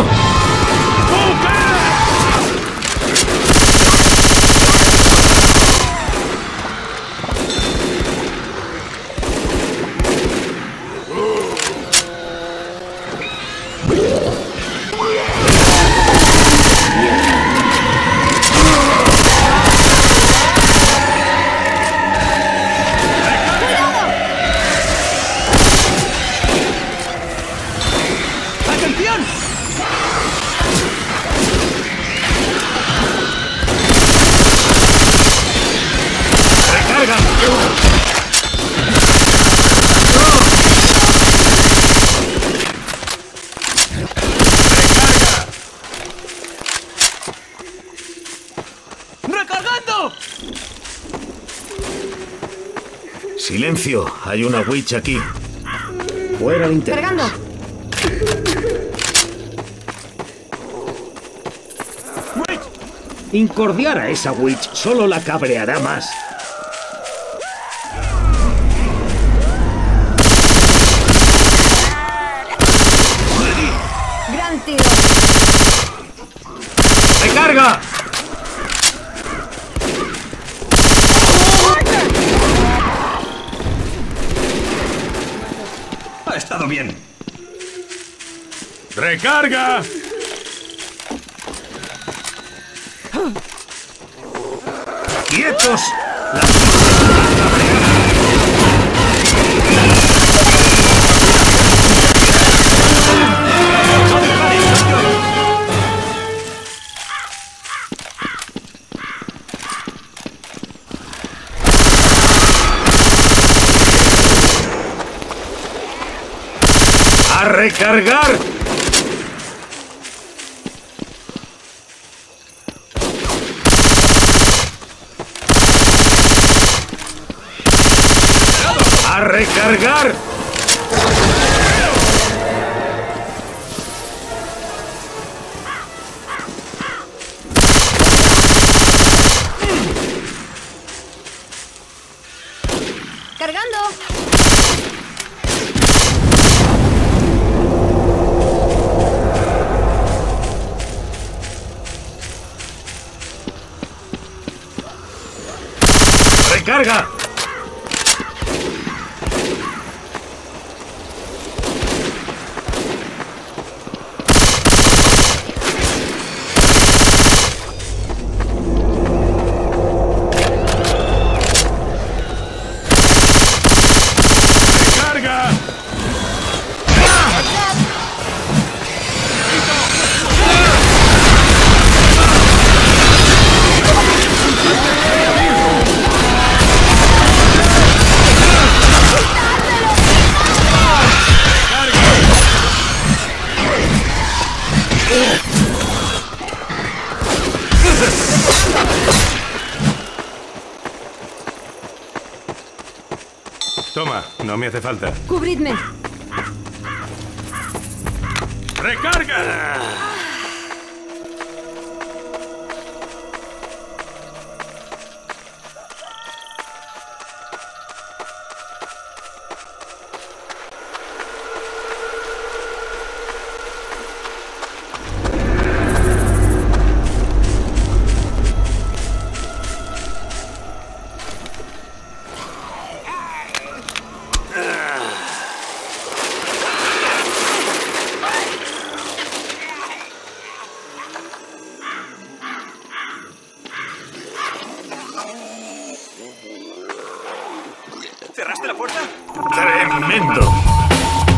[SPEAKER 11] Silencio, hay una witch aquí. Fuera de interés.
[SPEAKER 7] Cargando.
[SPEAKER 11] Incordiar a esa witch solo la cabreará más.
[SPEAKER 7] Gran tiro.
[SPEAKER 11] ¡Recarga!
[SPEAKER 1] Ha estado bien. ¡Recarga!
[SPEAKER 11] ¡Quietos! ¡A recargar! ¡A recargar!
[SPEAKER 7] Cargando.
[SPEAKER 11] ¡Recarga!
[SPEAKER 1] ¡Recarga! Toma, no me hace falta.
[SPEAKER 7] Cubridme.
[SPEAKER 1] ¡Recarga!
[SPEAKER 11] ¡Tremendo!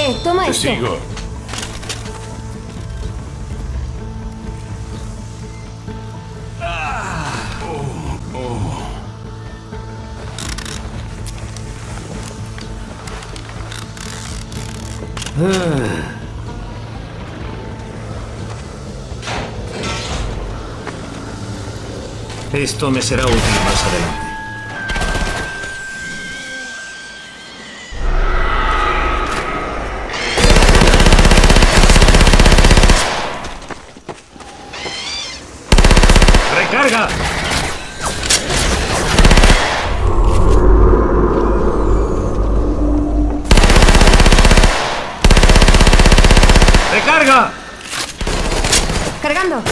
[SPEAKER 7] Toma
[SPEAKER 1] Te
[SPEAKER 7] esto.
[SPEAKER 1] sigo.
[SPEAKER 11] Esto me será útil más adelante. ¡Recarga! ¡Recarga!
[SPEAKER 7] Cargando.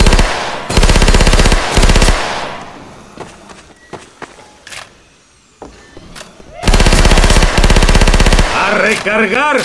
[SPEAKER 11] ¡A recargar!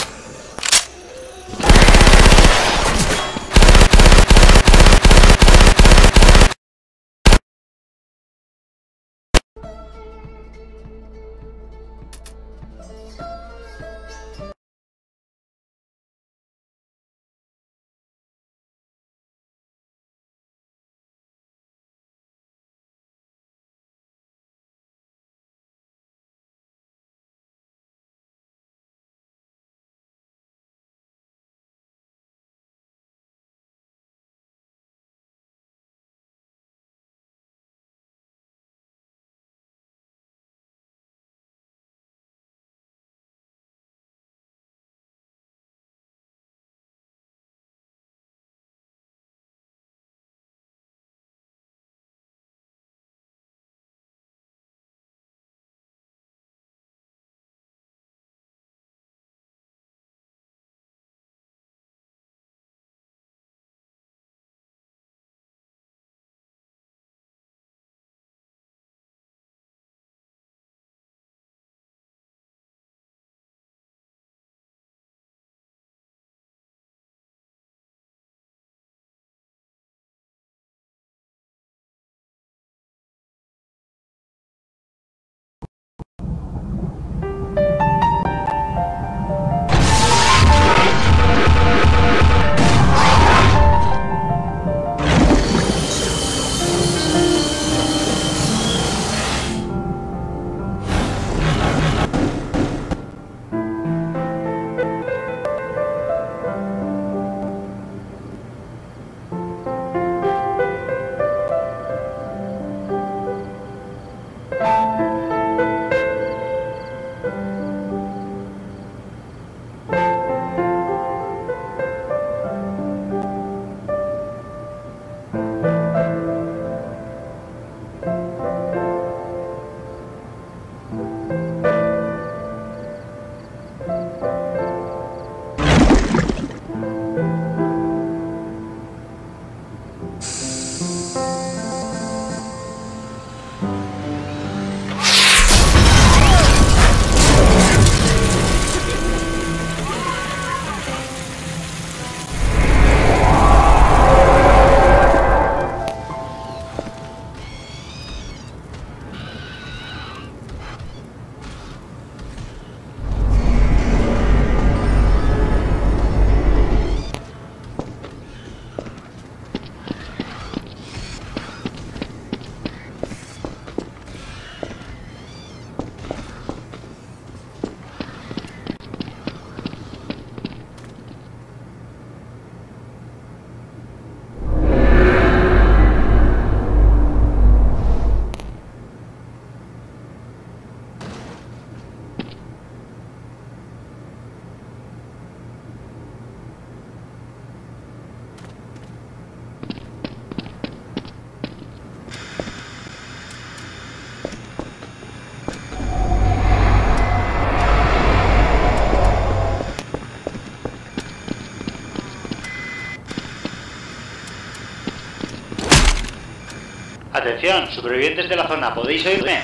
[SPEAKER 12] Atención, supervivientes de la zona, ¿podéis oírme?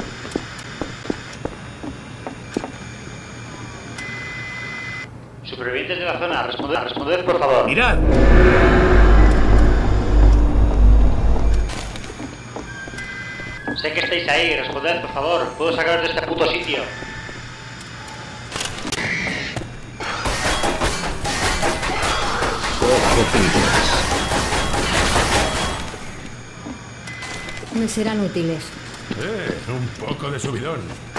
[SPEAKER 12] Supervivientes de la zona, responded por favor.
[SPEAKER 11] ¡Mirad!
[SPEAKER 12] Sé que estáis ahí, responded por favor. Puedo sacaros de este puto sitio.
[SPEAKER 4] Me serán útiles.
[SPEAKER 1] Un poco de subidón.